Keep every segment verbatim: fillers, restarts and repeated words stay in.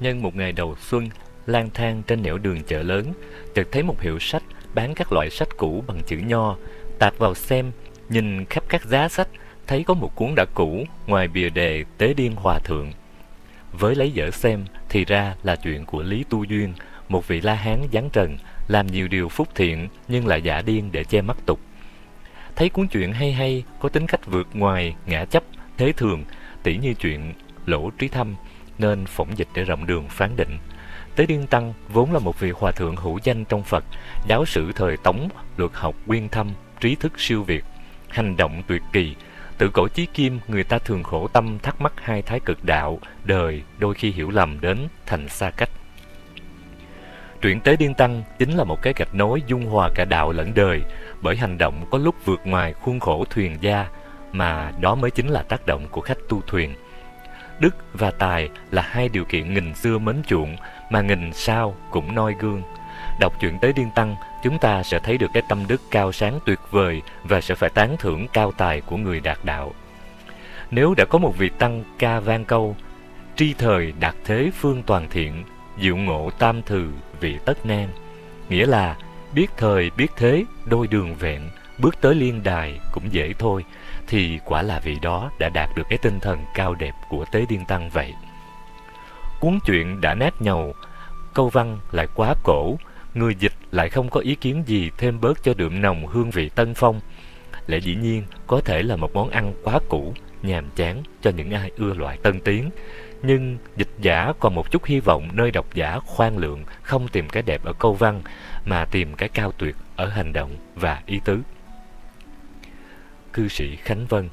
Nhân một ngày đầu xuân, lang thang trên nẻo đường chợ lớn, chợt thấy một hiệu sách bán các loại sách cũ bằng chữ Nho. Tạt vào xem, nhìn khắp các giá sách, thấy có một cuốn đã cũ, ngoài bìa đề Tế Điên Hòa Thượng. Với lấy dở xem, thì ra là chuyện của Lý Tu Duyên, một vị La Hán giáng trần, làm nhiều điều phúc thiện nhưng lại giả điên để che mắt tục. Thấy cuốn chuyện hay hay, có tính cách vượt ngoài ngã chấp thế thường, tỉ như chuyện Lỗ Trí Thâm, nên phỏng dịch để rộng đường phán định. Tế Điên Tăng vốn là một vị hòa thượng hữu danh trong Phật, giáo sử thời Tống, luật học uyên thâm, trí thức siêu việt, hành động tuyệt kỳ. Tự cổ chí kim, người ta thường khổ tâm thắc mắc hai thái cực đạo, đời đôi khi hiểu lầm đến thành xa cách. Truyện Tế Điên Tăng chính là một cái gạch nối dung hòa cả đạo lẫn đời, bởi hành động có lúc vượt ngoài khuôn khổ thuyền gia, mà đó mới chính là tác động của khách tu thuyền. Đức và tài là hai điều kiện nghìn xưa mến chuộng, mà nghìn sao cũng noi gương. Đọc truyện Tế Điên Tăng, chúng ta sẽ thấy được cái tâm đức cao sáng tuyệt vời và sẽ phải tán thưởng cao tài của người đạt đạo. Nếu đã có một vị tăng ca vang câu tri thời đạt thế phương toàn thiện, diệu ngộ tam thừ vị tất nan, nghĩa là biết thời biết thế đôi đường vẹn, bước tới liên đài cũng dễ thôi, thì quả là vị đó đã đạt được cái tinh thần cao đẹp của Tế Điên Tăng vậy. Cuốn truyện đã nát nhầu, câu văn lại quá cổ, người dịch lại không có ý kiến gì thêm bớt cho đượm nồng hương vị tân phong. Lẽ dĩ nhiên có thể là một món ăn quá cũ, nhàm chán cho những ai ưa loại tân tiến, nhưng dịch giả còn một chút hy vọng nơi độc giả khoan lượng không tìm cái đẹp ở câu văn, mà tìm cái cao tuyệt ở hành động và ý tứ. Cư sĩ Khánh Vân.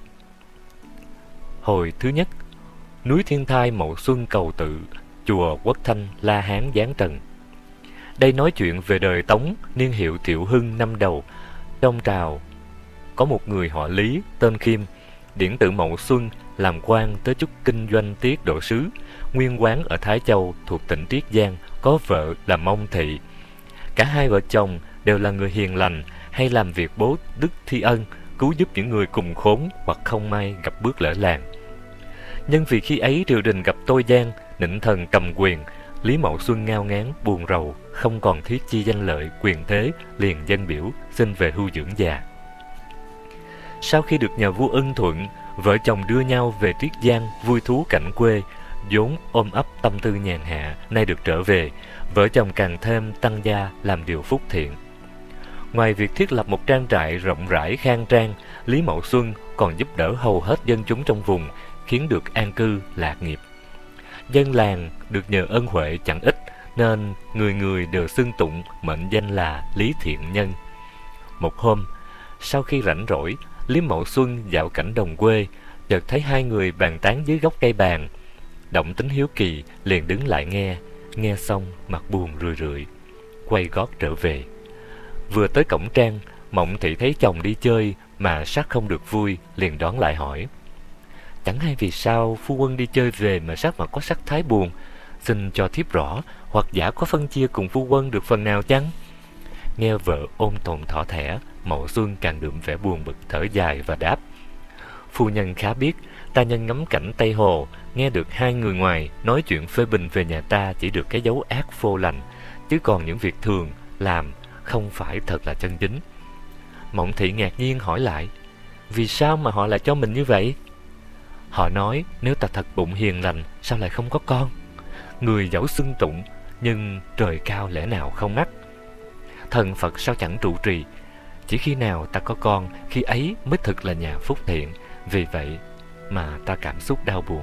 Hồi thứ nhất, núi Thiên Thai Mậu Xuân cầu tự, chùa Quốc Thanh La Hán giáng trần. Đây nói chuyện về đời Tống niên hiệu Thiệu Hưng năm đầu. Trong trào có một người họ Lý tên Khiêm, điển tự Mậu Xuân, làm quan tới chức kinh doanh tiết độ sứ, nguyên quán ở Thái Châu thuộc tỉnh Triết Giang, có vợ là Mông Thị. Cả hai vợ chồng đều là người hiền lành, hay làm việc bố đức thi ân, cứu giúp những người cùng khốn hoặc không may gặp bước lỡ làng. Nhưng vì khi ấy triều đình gặp tôi gian, nịnh thần cầm quyền, Lý Mậu Xuân ngao ngán buồn rầu, không còn thiết chi danh lợi quyền thế, liền dân biểu xin về hưu dưỡng già. Sau khi được nhà vua ưng thuận, vợ chồng đưa nhau về Triết Giang vui thú cảnh quê, vốn ôm ấp tâm tư nhàn hạ, nay được trở về, vợ chồng càng thêm tăng gia làm điều phúc thiện. Ngoài việc thiết lập một trang trại rộng rãi khang trang, Lý Mậu Xuân còn giúp đỡ hầu hết dân chúng trong vùng, khiến được an cư lạc nghiệp. Dân làng được nhờ ân huệ chẳng ít, nên người người đều xưng tụng mệnh danh là Lý Thiện Nhân. Một hôm, sau khi rảnh rỗi, Lý Mậu Xuân dạo cảnh đồng quê, chợt thấy hai người bàn tán dưới gốc cây bàn. Động tính hiếu kỳ, liền đứng lại nghe, nghe xong mặt buồn rười rượi, quay gót trở về. Vừa tới cổng trang, Mộng Thị thấy chồng đi chơi mà sắc không được vui, liền đón lại hỏi: chẳng hay vì sao phu quân đi chơi về mà sắc mặt có sắc thái buồn, xin cho thiếp rõ, hoặc giả có phân chia cùng phu quân được phần nào chăng? Nghe vợ ôm tồn thỏ thẻ, Mậu Xuân càng đượm vẻ buồn bực, thở dài và đáp: phu nhân khá biết, ta nhân ngắm cảnh Tây Hồ, nghe được hai người ngoài nói chuyện phê bình về nhà ta chỉ được cái dấu ác phô lành, chứ còn những việc thường làm không phải thật là chân chính. Mộng Thị ngạc nhiên hỏi lại: vì sao mà họ lại cho mình như vậy? Họ nói nếu ta thật bụng hiền lành, sao lại không có con? Người dẫu xưng tụng, nhưng trời cao lẽ nào không ngắt? Thần Phật sao chẳng trụ trì? Chỉ khi nào ta có con, khi ấy mới thực là nhà phúc thiện. Vì vậy mà ta cảm xúc đau buồn.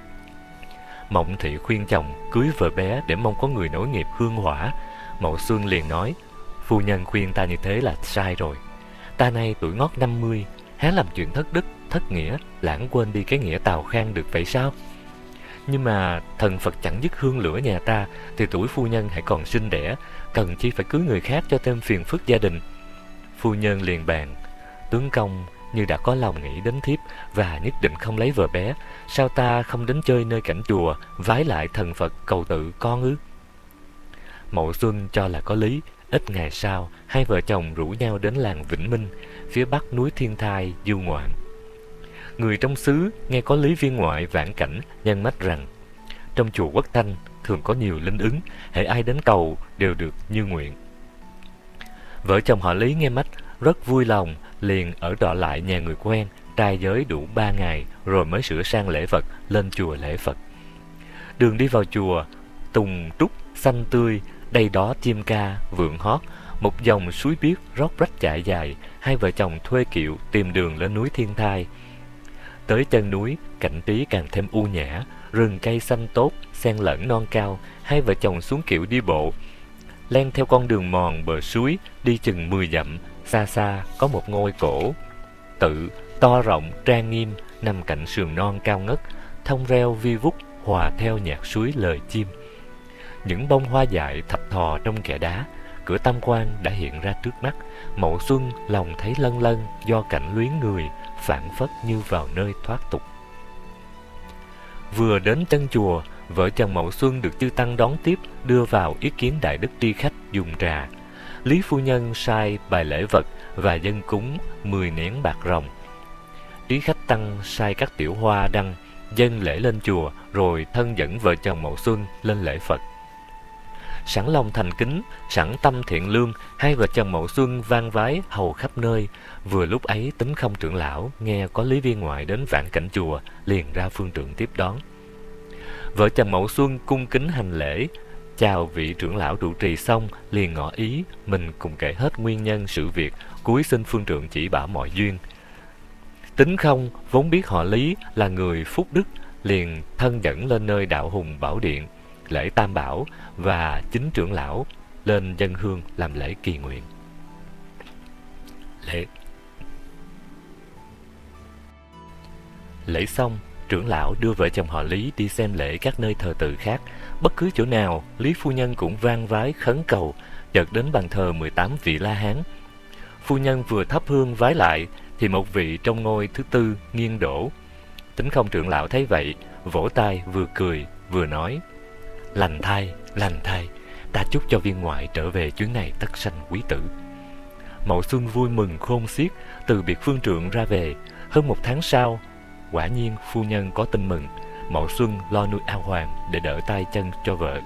Mộng Thị khuyên chồng cưới vợ bé để mong có người nối nghiệp hương hỏa. Mậu Xuân liền nói: phu nhân khuyên ta như thế là sai rồi. Ta nay tuổi ngót năm mươi, há làm chuyện thất đức, thất nghĩa, lãng quên đi cái nghĩa tào khang được vậy sao? Nhưng mà thần Phật chẳng dứt hương lửa nhà ta, thì tuổi phu nhân hãy còn sinh đẻ, cần chi phải cưới người khác cho thêm phiền phức gia đình. Phu nhân liền bàn: tướng công như đã có lòng nghĩ đến thiếp và nhất định không lấy vợ bé, sao ta không đến chơi nơi cảnh chùa, vái lại thần Phật cầu tự con ư? Mậu Xuân cho là có lý. Ít ngày sau, hai vợ chồng rủ nhau đến làng Vĩnh Minh, phía bắc núi Thiên Thai du ngoạn. Người trong xứ nghe có Lý viên ngoại vãn cảnh, nhân mách rằng trong chùa Quốc Thanh thường có nhiều linh ứng, hễ ai đến cầu đều được như nguyện. Vợ chồng họ Lý nghe mách rất vui lòng, liền ở trọ lại nhà người quen, trai giới đủ ba ngày rồi mới sửa sang lễ vật lên chùa lễ Phật. Đường đi vào chùa, tùng trúc xanh tươi, đây đó chim ca vượng hót, một dòng suối biếc róc rách chảy dài. Hai vợ chồng thuê kiệu tìm đường lên núi Thiên Thai. Tới chân núi, cảnh trí càng thêm u nhã, rừng cây xanh tốt xen lẫn non cao. Hai vợ chồng xuống kiệu đi bộ, len theo con đường mòn bờ suối, đi chừng mười dặm. Xa xa có một ngôi cổ tự to rộng trang nghiêm nằm cạnh sườn non cao ngất, thông reo vi vút hòa theo nhạc suối lời chim. Những bông hoa dại thập thò trong kẽ đá, cửa tam quan đã hiện ra trước mắt. Mậu Xuân lòng thấy lân lân do cảnh luyến người, phảng phất như vào nơi thoát tục. Vừa đến chân chùa, vợ chồng Mậu Xuân được chư tăng đón tiếp, đưa vào ý kiến đại đức tri khách dùng trà. Lý phu nhân sai bài lễ vật và dân cúng mười nén bạc rồng. Trí khách tăng sai các tiểu hoa đăng dâng lễ lên chùa, rồi thân dẫn vợ chồng Mậu Xuân lên lễ Phật. Sẵn lòng thành kính, sẵn tâm thiện lương, hai vợ chồng Mậu Xuân vang vái hầu khắp nơi. Vừa lúc ấy, Tính Không trưởng lão nghe có Lý viên ngoại đến vãn cảnh chùa, liền ra phương trượng tiếp đón. Vợ chồng Mậu Xuân cung kính hành lễ, chào vị trưởng lão trụ trì xong, liền ngỏ ý mình cùng kể hết nguyên nhân sự việc, cúi xin phương trượng chỉ bảo mọi duyên. Tính Không vốn biết họ Lý là người phúc đức, liền thân dẫn lên nơi đạo hùng bảo điện lễ tam bảo, và chính trưởng lão lên dân hương làm lễ kỳ nguyện. Lễ Lễ xong, trưởng lão đưa vợ chồng họ Lý đi xem lễ các nơi thờ tự khác. Bất cứ chỗ nào, Lý phu nhân cũng vang vái khấn cầu. Chợt đến bàn thờ mười tám vị La Hán. Phu nhân vừa thắp hương vái lại, thì một vị trong ngôi thứ tư nghiêng đổ. Tính Không trưởng lão thấy vậy, vỗ tay vừa cười vừa nói: Lành thay, lành thay, ta chúc cho viên ngoại trở về chuyến này tất sanh quý tử. Mậu Xuân vui mừng khôn xiết, từ biệt phương trượng ra về. Hơn một tháng sau, quả nhiên phu nhân có tin mừng. Mậu Xuân lo nuôi A Hoàng để đỡ tay chân cho vợ.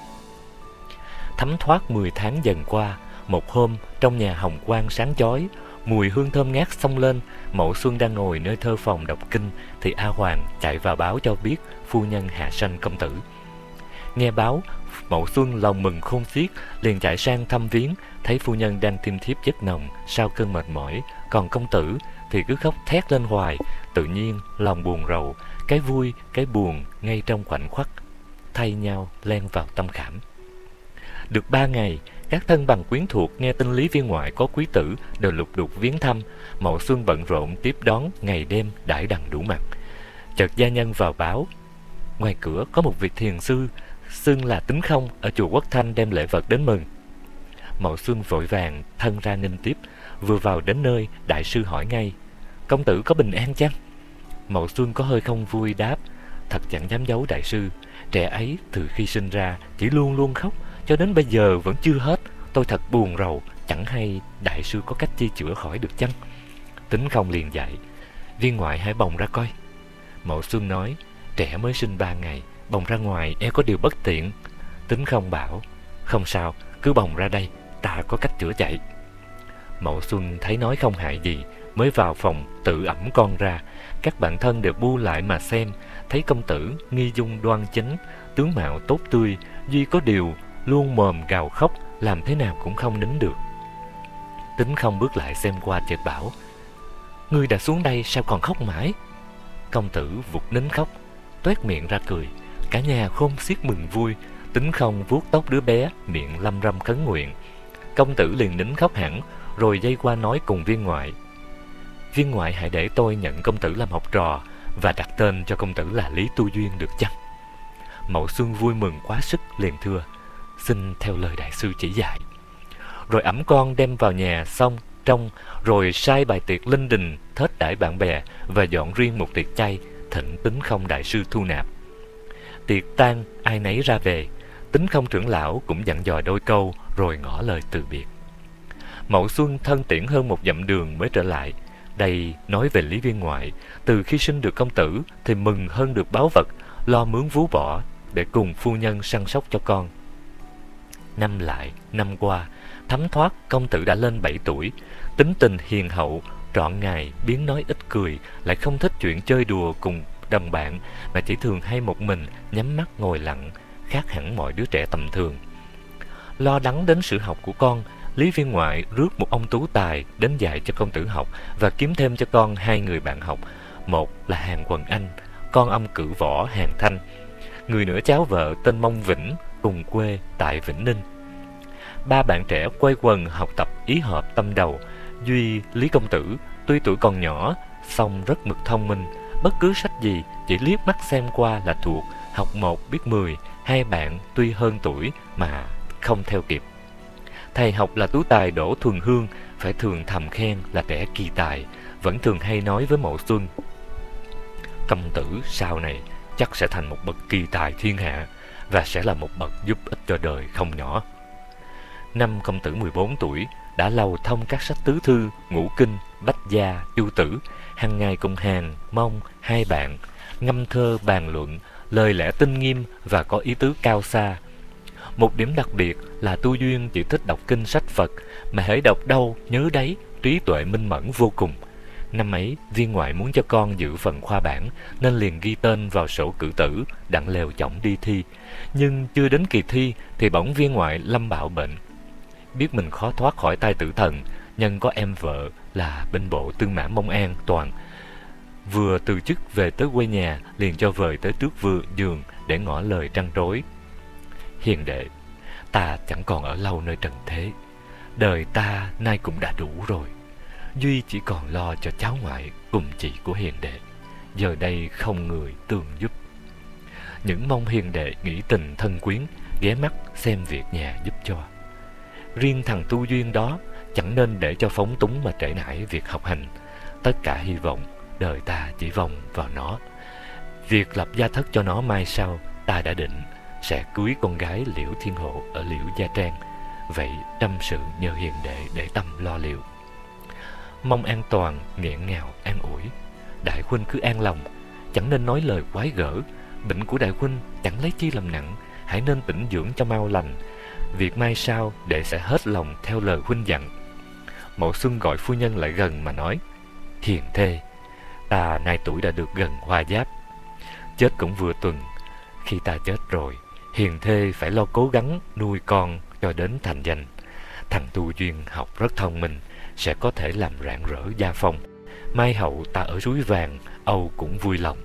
Thấm thoát mười tháng dần qua, một hôm trong nhà hồng quang sáng chói, mùi hương thơm ngát xông lên. Mậu Xuân đang ngồi nơi thơ phòng đọc kinh, thì A Hoàng chạy vào báo cho biết phu nhân hạ sanh công tử. Nghe báo, Mậu Xuân lòng mừng khôn xiết, liền chạy sang thăm viếng, thấy phu nhân đang tiêm thiếp giấc nồng sau cơn mệt mỏi, còn công tử thì cứ khóc thét lên hoài. Tự nhiên lòng buồn rầu, cái vui cái buồn ngay trong khoảnh khắc thay nhau len vào tâm khảm. Được ba ngày, các thân bằng quyến thuộc nghe tin Lý viên ngoại có quý tử đều lục đục viếng thăm. Mậu Xuân bận rộn tiếp đón ngày đêm đãi đằng đủ mặt. Chợt gia nhân vào báo, ngoài cửa có một vị thiền sư xưng là Tính Không ở chùa Quốc Thanh đem lễ vật đến mừng. Mậu Xuân vội vàng thân ra nghênh tiếp. Vừa vào đến nơi, đại sư hỏi ngay: Công tử có bình an chăng? Mậu Xuân có hơi không vui đáp: Thật chẳng dám giấu đại sư, trẻ ấy từ khi sinh ra chỉ luôn luôn khóc, cho đến bây giờ vẫn chưa hết. Tôi thật buồn rầu, chẳng hay đại sư có cách chi chữa khỏi được chăng? Tính Không liền dạy: Viên ngoại hãy bồng ra coi. Mậu Xuân nói: Trẻ mới sinh ba ngày, bồng ra ngoài e có điều bất tiện. Tính Không bảo: Không sao, cứ bồng ra đây, ta có cách chữa chạy. Mậu Xuân thấy nói không hại gì, mới vào phòng tự ẵm con ra. Các bạn thân đều bu lại mà xem, thấy công tử nghi dung đoan chính, tướng mạo tốt tươi, duy có điều luôn mồm gào khóc, làm thế nào cũng không nín được. Tính Không bước lại xem qua chợt bảo: Ngươi đã xuống đây sao còn khóc mãi? Công tử vụt nín khóc, toét miệng ra cười. Cả nhà khôn xiết mừng vui. Tính Không vuốt tóc đứa bé, miệng lâm râm khấn nguyện. Công tử liền nín khóc hẳn, rồi dây qua nói cùng viên ngoại: Viên ngoại hãy để tôi nhận công tử làm học trò, và đặt tên cho công tử là Lý Tu Duyên được chăng? Mậu Xuân vui mừng quá sức, liền thưa: Xin theo lời đại sư chỉ dạy. Rồi ẵm con đem vào nhà xong trong, rồi sai bài tiệc linh đình thết đãi bạn bè, và dọn riêng một tiệc chay thịnh Tính Không đại sư thu nạp. Tiệc tan ai nấy ra về. Tính Không trưởng lão cũng dặn dò đôi câu, rồi ngỏ lời từ biệt. Mậu Xuân thân tiễn hơn một dặm đường mới trở lại. Đây nói về Lý viên ngoại, từ khi sinh được công tử thì mừng hơn được báu vật, lo mướn vú bỏ để cùng phu nhân săn sóc cho con. Năm lại năm qua, thấm thoát công tử đã lên bảy tuổi, tính tình hiền hậu, trọn ngày biến nói ít cười, lại không thích chuyện chơi đùa cùng đồng bạn, mà chỉ thường hay một mình nhắm mắt ngồi lặng, khác hẳn mọi đứa trẻ tầm thường. Lo lắng đến sự học của con, Lý viên ngoại rước một ông tú tài đến dạy cho công tử học và kiếm thêm cho con hai người bạn học. Một là Hàn Quần Anh, con ông cử võ Hàn Thanh, người nữa cháu vợ tên Mông Vĩnh, cùng quê tại Vĩnh Ninh. Ba bạn trẻ quây quần học tập ý hợp tâm đầu. Duy Lý công tử tuy tuổi còn nhỏ, song rất mực thông minh, bất cứ sách gì chỉ liếc mắt xem qua là thuộc, học một biết mười. Hai bạn tuy hơn tuổi mà không theo kịp. Thầy học là tú tài Đỗ Thuần Hương phải thường thầm khen là trẻ kỳ tài, vẫn thường hay nói với Mộ Xuân: công tử sau này chắc sẽ thành một bậc kỳ tài thiên hạ, và sẽ là một bậc giúp ích cho đời không nhỏ. Năm công tử mười bốn tuổi, đã lầu thông các sách tứ thư, ngũ kinh, bách gia, chu tử, hàng ngày cùng Hàn, Mông, hai bạn, ngâm thơ bàn luận, lời lẽ tinh nghiêm và có ý tứ cao xa. Một điểm đặc biệt là Tu Duyên chỉ thích đọc kinh sách Phật, mà hễ đọc đâu nhớ đấy, trí tuệ minh mẫn vô cùng. Năm ấy, viên ngoại muốn cho con dự phần khoa bảng, nên liền ghi tên vào sổ cử tử, đặng lèo chỏng đi thi. Nhưng chưa đến kỳ thi thì bỗng viên ngoại lâm bạo bệnh. Biết mình khó thoát khỏi tay tử thần, nhân có em vợ là binh bộ tư mã Mông An Toàn vừa từ chức về tới quê nhà, liền cho vời tới trước vừa giường để ngỏ lời trăn trối: hiền đệ, ta chẳng còn ở lâu nơi trần thế, đời ta nay cũng đã đủ rồi. Duy chỉ còn lo cho cháu ngoại cùng chị của hiền đệ, giờ đây không người tương giúp. Những mong hiền đệ nghĩ tình thân quyến, ghé mắt xem việc nhà giúp cho. Riêng thằng Tu Duyên đó chẳng nên để cho phóng túng mà trễ nải việc học hành. Tất cả hy vọng đời ta chỉ vòng vào nó. Việc lập gia thất cho nó mai sau, ta đã định sẽ cưới con gái Liễu Thiên Hộ ở Liễu Gia Trang. Vậy tâm sự nhờ hiền đệ để tâm lo liệu. Mong An Toàn nghẹn ngào an ủi: đại huynh cứ an lòng, chẳng nên nói lời quái gở. Bệnh của đại huynh chẳng lấy chi làm nặng, hãy nên tĩnh dưỡng cho mau lành. Việc mai sau đệ sẽ hết lòng theo lời huynh dặn. Mộ Xuân gọi phu nhân lại gần mà nói: hiền thê, ta nay tuổi đã được gần hoa giáp, chết cũng vừa tuần. Khi ta chết rồi, hiền thê phải lo cố gắng nuôi con cho đến thành danh. Thằng Tu Duyên học rất thông minh, sẽ có thể làm rạng rỡ gia phong. Mai hậu ta ở Suối Vàng, âu cũng vui lòng.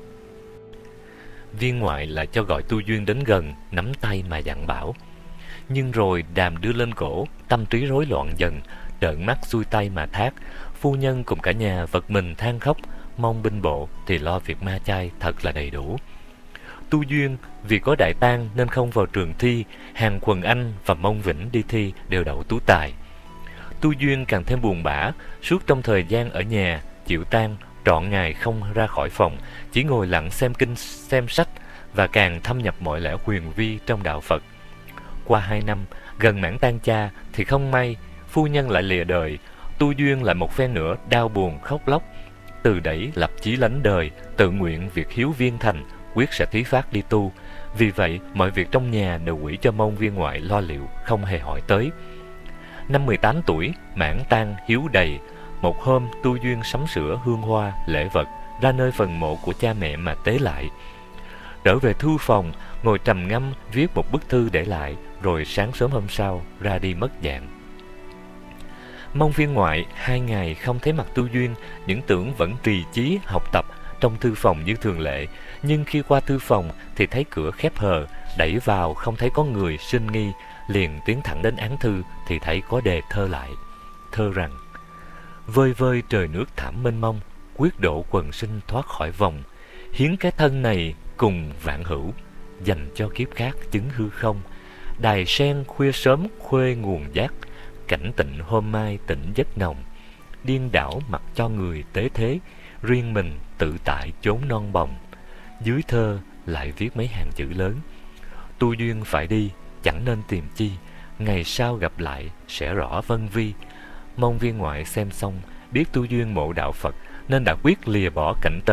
Viên ngoại lại cho gọi Tu Duyên đến gần, nắm tay mà dặn bảo. Nhưng rồi đàm đưa lên cổ, tâm trí rối loạn dần, trợn mắt xuôi tay mà thác. Phu nhân cùng cả nhà vật mình than khóc, mong binh bộ thì lo việc ma chay thật là đầy đủ. Tu Duyên vì có đại tang nên không vào trường thi. Hàn Quần Anh và Mông Vĩnh đi thi đều đậu tú tài. Tu Duyên càng thêm buồn bã, suốt trong thời gian ở nhà chịu tang, trọn ngày không ra khỏi phòng, chỉ ngồi lặng xem kinh xem sách và càng thâm nhập mọi lẽ huyền vi trong đạo Phật. Qua hai năm, gần mãn tang cha thì không may phu nhân lại lìa đời. Tu Duyên lại một phen nữa đau buồn khóc lóc, từ đẩy lập chí lánh đời, tự nguyện việc hiếu viên thành, quyết sẽ thí phát đi tu. Vì vậy mọi việc trong nhà đều quỷ cho Mông viên ngoại lo liệu, không hề hỏi tới. Năm mười tám tuổi, mãn tang hiếu đầy. Một hôm Tu Duyên sắm sửa hương hoa lễ vật ra nơi phần mộ của cha mẹ mà tế lại. Trở về thư phòng, ngồi trầm ngâm viết một bức thư để lại, rồi sáng sớm hôm sau ra đi mất dạng. Mông viên ngoại hai ngày không thấy mặt Tu Duyên, những tưởng vẫn trì chí học tập trong thư phòng như thường lệ. Nhưng khi qua thư phòng thì thấy cửa khép hờ, đẩy vào không thấy có người, sinh nghi, liền tiến thẳng đến án thư thì thấy có đề thơ lại. Thơ rằng: vơi vơi trời nước thảm mênh mông, quyết độ quần sinh thoát khỏi vòng. Hiến cái thân này cùng vạn hữu, dành cho kiếp khác chứng hư không. Đài sen khuya sớm khuê nguồn giác, cảnh tịnh hôm mai tỉnh giấc nồng. Điên đảo mặc cho người tế thế, riêng mình tự tại chốn non bồng. Dưới thơ lại viết mấy hàng chữ lớn: Tu Duyên phải đi, chẳng nên tìm chi, ngày sau gặp lại sẽ rõ vân vi. Mông viên ngoại xem xong, biết Tu Duyên mộ đạo Phật nên đã quyết lìa bỏ cảnh trần,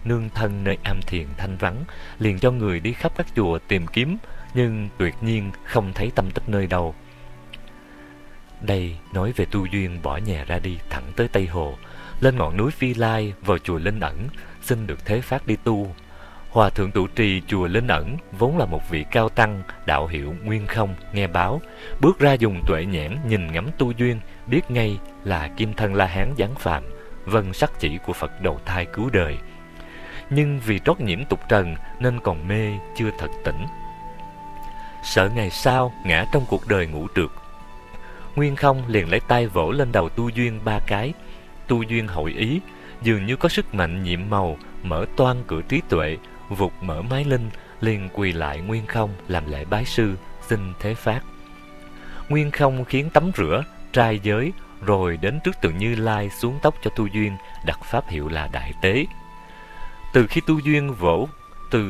nương thân nơi am thiền thanh vắng, liền cho người đi khắp các chùa tìm kiếm, nhưng tuyệt nhiên không thấy tâm tích nơi đâu. Đây nói về tu duyên bỏ nhà ra đi thẳng tới Tây Hồ, lên ngọn núi Phi Lai vào chùa Linh Ẩn, xin được thế phát đi tu. Hòa thượng trụ trì chùa Linh Ẩn vốn là một vị cao tăng đạo hiệu Nguyên Không, nghe báo bước ra dùng tuệ nhãn nhìn ngắm tu duyên, biết ngay là kim thân La Hán giáng phạm, vâng sắc chỉ của Phật đầu thai cứu đời. Nhưng vì trót nhiễm tục trần nên còn mê chưa thật tỉnh, sợ ngày sau ngã trong cuộc đời ngũ trượt. Nguyên Không liền lấy tay vỗ lên đầu tu duyên ba cái. Tu duyên hội ý, dường như có sức mạnh nhiệm màu, mở toang cửa trí tuệ, vụt mở mái linh, liền quỳ lại Nguyên Không làm lễ bái sư, xin thế phát. Nguyên Không khiến tắm rửa, trai giới, rồi đến trước tượng Như Lai xuống tóc cho tu duyên, đặt pháp hiệu là Đại Tế. Từ khi tu duyên vỗ từ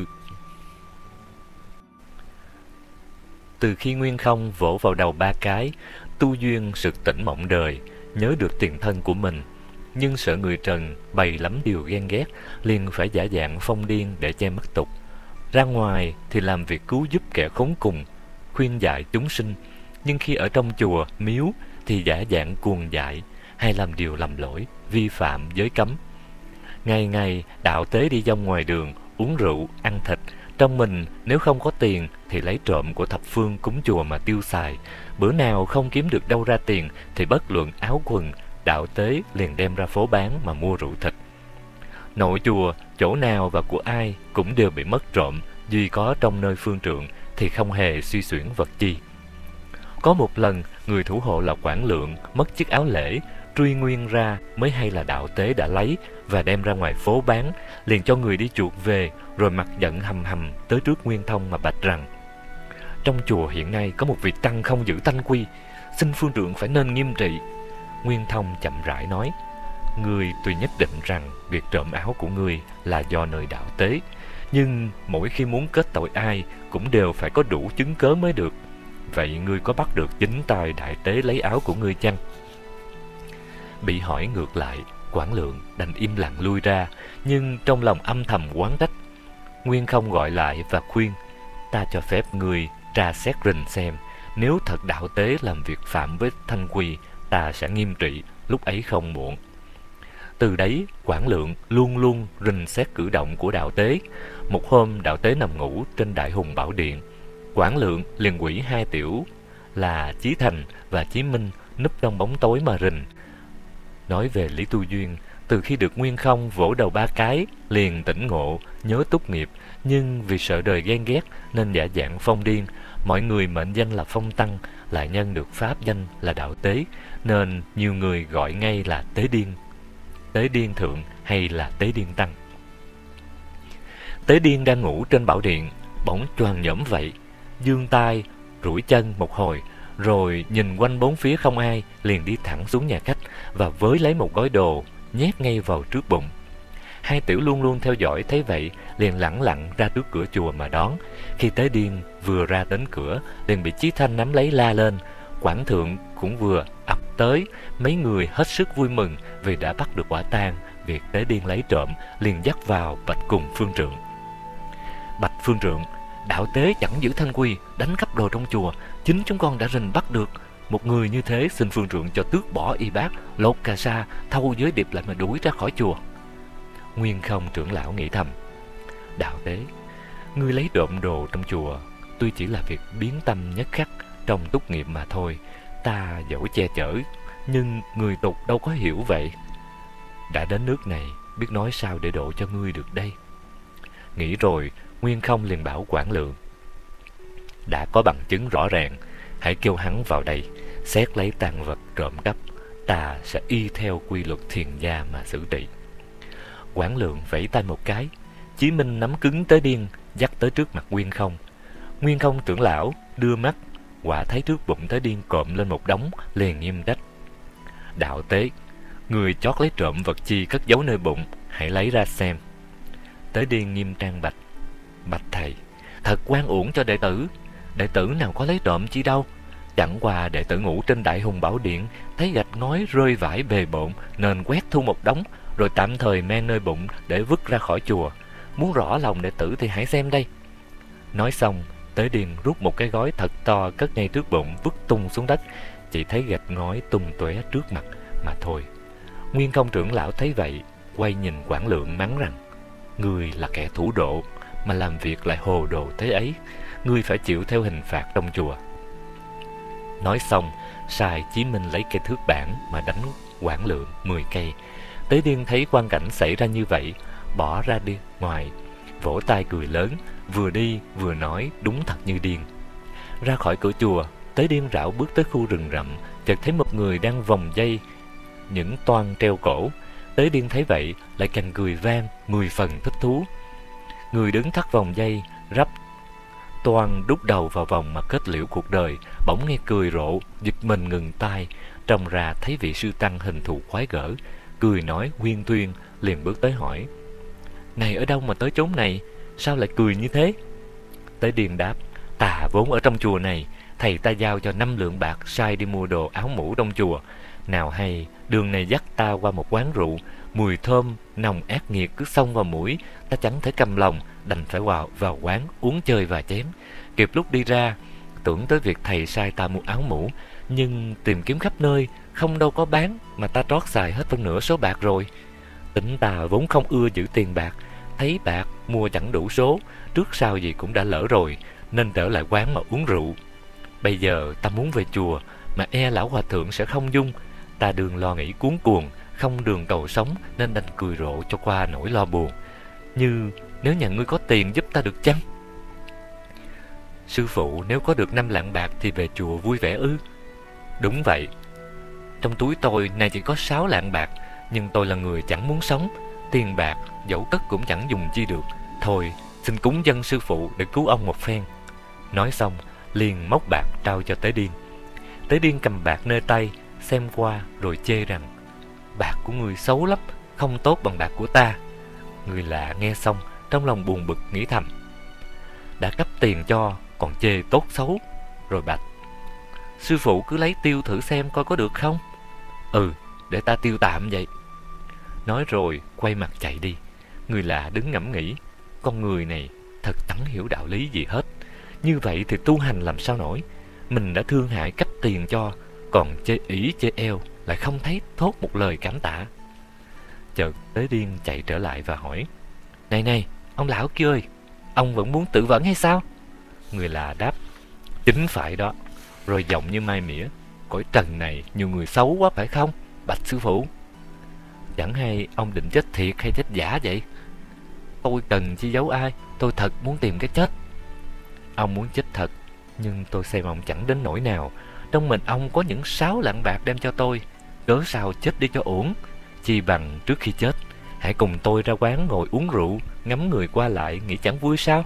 từ khi Nguyên Không vỗ vào đầu ba cái, tu duyên sực tỉnh mộng đời, nhớ được tiền thân của mình, nhưng sợ người trần bày lắm điều ghen ghét, liền phải giả dạng phong điên để che mắt tục. Ra ngoài thì làm việc cứu giúp kẻ khốn cùng, khuyên dạy chúng sinh, nhưng khi ở trong chùa, miếu thì giả dạng cuồng dại, hay làm điều lầm lỗi, vi phạm giới cấm. Ngày ngày đạo tế đi dông ngoài đường, uống rượu, ăn thịt, trong mình nếu không có tiền thì lấy trộm của thập phương cúng chùa mà tiêu xài. Bữa nào không kiếm được đâu ra tiền thì bất luận áo quần, đạo tế liền đem ra phố bán mà mua rượu thịt. Nội chùa, chỗ nào và của ai cũng đều bị mất trộm, duy có trong nơi phương trượng thì không hề suy xuyển vật chi. Có một lần, người thủ hộ là Quảng Lượng mất chiếc áo lễ, truy nguyên ra mới hay là đạo tế đã lấy và đem ra ngoài phố bán, liền cho người đi chuộc về, rồi mặt giận hầm hầm tới trước Nguyên Thông mà bạch rằng: trong chùa hiện nay có một vị tăng không giữ tánh quy, xin phương trượng phải nên nghiêm trị. Nguyên Thông chậm rãi nói: ngươi tuy nhất định rằng việc trộm áo của ngươi là do nơi đạo tế, nhưng mỗi khi muốn kết tội ai cũng đều phải có đủ chứng cớ mới được. Vậy ngươi có bắt được chính tay đại tế lấy áo của ngươi chăng? Bị hỏi ngược lại, Quảng Lượng đành im lặng lui ra, nhưng trong lòng âm thầm oán trách. Nguyên Không gọi lại và khuyên: ta cho phép ngươi tra xét rình xem, nếu thật đạo tế làm việc phạm với thanh quy, ta sẽ nghiêm trị, lúc ấy không muộn. Từ đấy, Quảng Lượng luôn luôn rình xét cử động của đạo tế. Một hôm, đạo tế nằm ngủ trên Đại Hùng Bảo Điện, Quảng Lượng liền quỷ hai tiểu là Chí Thành và Chí Minh núp trong bóng tối mà rình. Nói về Lý Tu Duyên, từ khi được Nguyên Không vỗ đầu ba cái, liền tỉnh ngộ, nhớ túc nghiệp, nhưng vì sợ đời ghen ghét nên giả dạng phong điên. Mọi người mệnh danh là Phong Tăng, lại nhân được pháp danh là đạo tế, nên nhiều người gọi ngay là Tế Điên, Tế Điên Thượng hay là Tế Điên Tăng. Tế Điên đang ngủ trên bảo điện, bỗng choàng nhổm vậy, giương tay, duỗi chân một hồi, rồi nhìn quanh bốn phía không ai, liền đi thẳng xuống nhà khách và với lấy một gói đồ nhét ngay vào trước bụng. Hai tiểu luôn luôn theo dõi thấy vậy, liền lẳng lặng ra trước cửa chùa mà đón. Khi Tế Điên vừa ra đến cửa, liền bị Chí Thanh nắm lấy la lên. Quảng Thượng cũng vừa ập tới, mấy người hết sức vui mừng vì đã bắt được quả tang việc Tế Điên lấy trộm, liền dắt vào bạch cùng phương trượng. Bạch phương trượng, đạo tế chẳng giữ thanh quy, đánh cắp đồ trong chùa, chính chúng con đã rình bắt được. Một người như thế xin phương trượng cho tước bỏ y bát, lột cà sa, thâu giới điệp lại mà đuổi ra khỏi chùa. Nguyên Không trưởng lão nghĩ thầm: đạo tế, ngươi lấy trộm đồ trong chùa tuy chỉ là việc biến tâm nhất khắc trong túc nghiệp mà thôi, ta dẫu che chở, nhưng người tục đâu có hiểu vậy. Đã đến nước này, biết nói sao để độ cho ngươi được đây. Nghĩ rồi, Nguyên Không liền bảo Quảng Lượng: đã có bằng chứng rõ ràng, hãy kêu hắn vào đây, xét lấy tàn vật trộm cắp, ta sẽ y theo quy luật thiền gia mà xử trị. Quảng Lượng vẫy tay một cái, Chí Minh nắm cứng Tế Điên, dắt tới trước mặt Nguyên Không. Nguyên Không trưởng lão đưa mắt, quả thấy trước bụng Tế Điên cộm lên một đống, liền nghiêm trách: đạo tế, người chót lấy trộm vật chi cất giấu nơi bụng, hãy lấy ra xem. Tế Điên nghiêm trang bạch: bạch thầy, thật oan uổng cho đệ tử, đệ tử nào có lấy trộm chi đâu. Chẳng qua đệ tử ngủ trên Đại Hùng Bảo Điện thấy gạch ngói rơi vãi bề bộn nên quét thu một đống, rồi tạm thời mang nơi bụng để vứt ra khỏi chùa. Muốn rõ lòng đệ tử thì hãy xem đây. Nói xong, Tế Điền rút một cái gói thật to cất ngay trước bụng vứt tung xuống đất. Chỉ thấy gạch ngói tung tóe trước mặt mà thôi. Nguyên Công trưởng lão thấy vậy, quay nhìn Quảng Lượng mắng rằng: Ngươi là kẻ thủ độ mà làm việc lại hồ đồ thế ấy, ngươi phải chịu theo hình phạt trong chùa. Nói xong, sai Chí Minh lấy cây thước bản mà đánh Quảng Lượng mười cây. Tế Điên thấy quang cảnh xảy ra như vậy, bỏ ra đi ngoài, vỗ tay cười lớn, vừa đi vừa nói đúng thật như điên. Ra khỏi cửa chùa, Tế Điên rảo bước tới khu rừng rậm, chợt thấy một người đang vòng dây những toan treo cổ. Tế Điên thấy vậy lại càng cười vang, mười phần thích thú. Người đứng thắt vòng dây rắp toan đút đầu vào vòng mà kết liễu cuộc đời, bỗng nghe cười rộ, giật mình ngừng tay. Trông ra thấy vị sư tăng hình thù khoái gở, cười nói huyên thuyên, liền bước tới hỏi: Này, ở đâu mà tới chốn này, sao lại cười như thế? Tế Điền đáp: Ta vốn ở trong chùa này, thầy ta giao cho năm lượng bạc sai đi mua đồ áo mũ trong chùa. Nào hay đường này dắt ta qua một quán rượu, mùi thơm nồng ác nghiệt cứ xông vào mũi, ta chẳng thể cầm lòng, đành phải vào vào quán uống chơi vài chén. Kịp lúc đi ra, tưởng tới việc thầy sai ta mua áo mũ, nhưng tìm kiếm khắp nơi không đâu có bán, mà ta trót xài hết phân nửa số bạc rồi. Tính ta vốn không ưa giữ tiền bạc, thấy bạc mua chẳng đủ số, trước sau gì cũng đã lỡ rồi, nên trở lại quán mà uống rượu. Bây giờ ta muốn về chùa, mà e lão hòa thượng sẽ không dung. Ta đừng lo nghĩ cuốn cuồng, không đường cầu sống, nên đành cười rộ cho qua nỗi lo buồn. Như nếu nhà ngươi có tiền giúp ta được chăng? Sư phụ, nếu có được năm lạng bạc thì về chùa vui vẻ ư? Đúng vậy. Trong túi tôi nay chỉ có sáu lạng bạc, nhưng tôi là người chẳng muốn sống, tiền bạc dẫu cất cũng chẳng dùng chi được. Thôi, xin cúng dâng sư phụ để cứu ông một phen. Nói xong, liền móc bạc trao cho Tế Điên. Tế Điên cầm bạc nơi tay, xem qua rồi chê rằng: Bạc của người xấu lắm, không tốt bằng bạc của ta. Người lạ nghe xong, trong lòng buồn bực nghĩ thầm: Đã cấp tiền cho, còn chê tốt xấu. Rồi bạch: Sư phụ cứ lấy tiêu thử xem coi có được không? Ừ, để ta tiêu tạm vậy. Nói rồi quay mặt chạy đi. Người lạ đứng ngẫm nghĩ: Con người này thật chẳng hiểu đạo lý gì hết. Như vậy thì tu hành làm sao nổi. Mình đã thương hại cấp tiền cho, còn chê ỷ chê eo, lại không thấy thốt một lời cảm tạ. Chợt Tế Điên chạy trở lại và hỏi: Này này, ông lão kia ơi, ông vẫn muốn tự vẫn hay sao? Người lạ đáp: Chính phải đó. Rồi giọng như mai mỉa: Cõi trần này nhiều người xấu quá phải không, bạch sư phụ? Chẳng hay ông định chết thiệt hay chết giả vậy? Tôi cần chi giấu ai, tôi thật muốn tìm cái chết. Ông muốn chết thật, nhưng tôi xem ông chẳng đến nỗi nào. Trong mình ông có những sáu lạng bạc đem cho tôi, cớ sao chết đi cho uổng. Chi bằng trước khi chết, hãy cùng tôi ra quán ngồi uống rượu, ngắm người qua lại, nghĩ chẳng vui sao?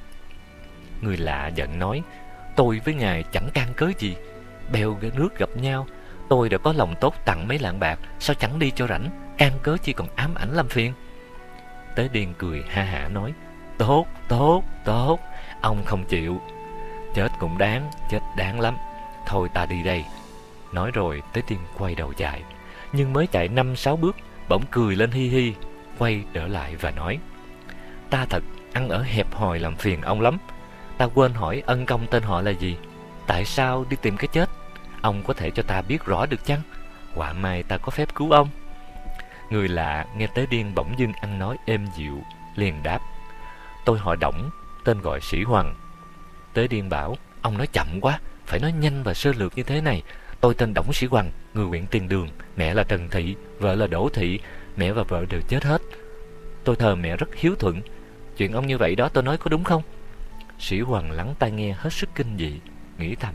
Người lạ giận nói: Tôi với ngài chẳng can cớ gì, bèo nước gặp nhau, tôi đã có lòng tốt tặng mấy lạng bạc, sao chẳng đi cho rảnh, can cớ chi còn ám ảnh làm phiền. Tế Điên cười ha hả nói: Tốt, tốt, tốt, ông không chịu. Chết cũng đáng, chết đáng lắm. Thôi ta đi đây. Nói rồi Tế Điên quay đầu chạy. Nhưng mới chạy năm sáu bước, bỗng cười lên hi hi, quay trở lại và nói: Ta thật ăn ở hẹp hòi làm phiền ông lắm. Ta quên hỏi ân công tên họ là gì, tại sao đi tìm cái chết? Ông có thể cho ta biết rõ được chăng? Họa mai ta có phép cứu ông. Người lạ nghe Tế Điên bỗng dưng ăn nói êm dịu, liền đáp: Tôi họ Đổng, tên gọi Sĩ Hoằng. Tế Điên bảo: Ông nói chậm quá, phải nói nhanh và sơ lược như thế này. Tôi tên Đổng Sĩ Hoằng, người huyện Tiền Đường, mẹ là Trần Thị, vợ là Đỗ Thị, mẹ và vợ đều chết hết. Tôi thờ mẹ rất hiếu thuận. Chuyện ông như vậy đó tôi nói có đúng không? Sĩ Hoằng lắng tai nghe hết sức kinh dị, nghĩ thầm: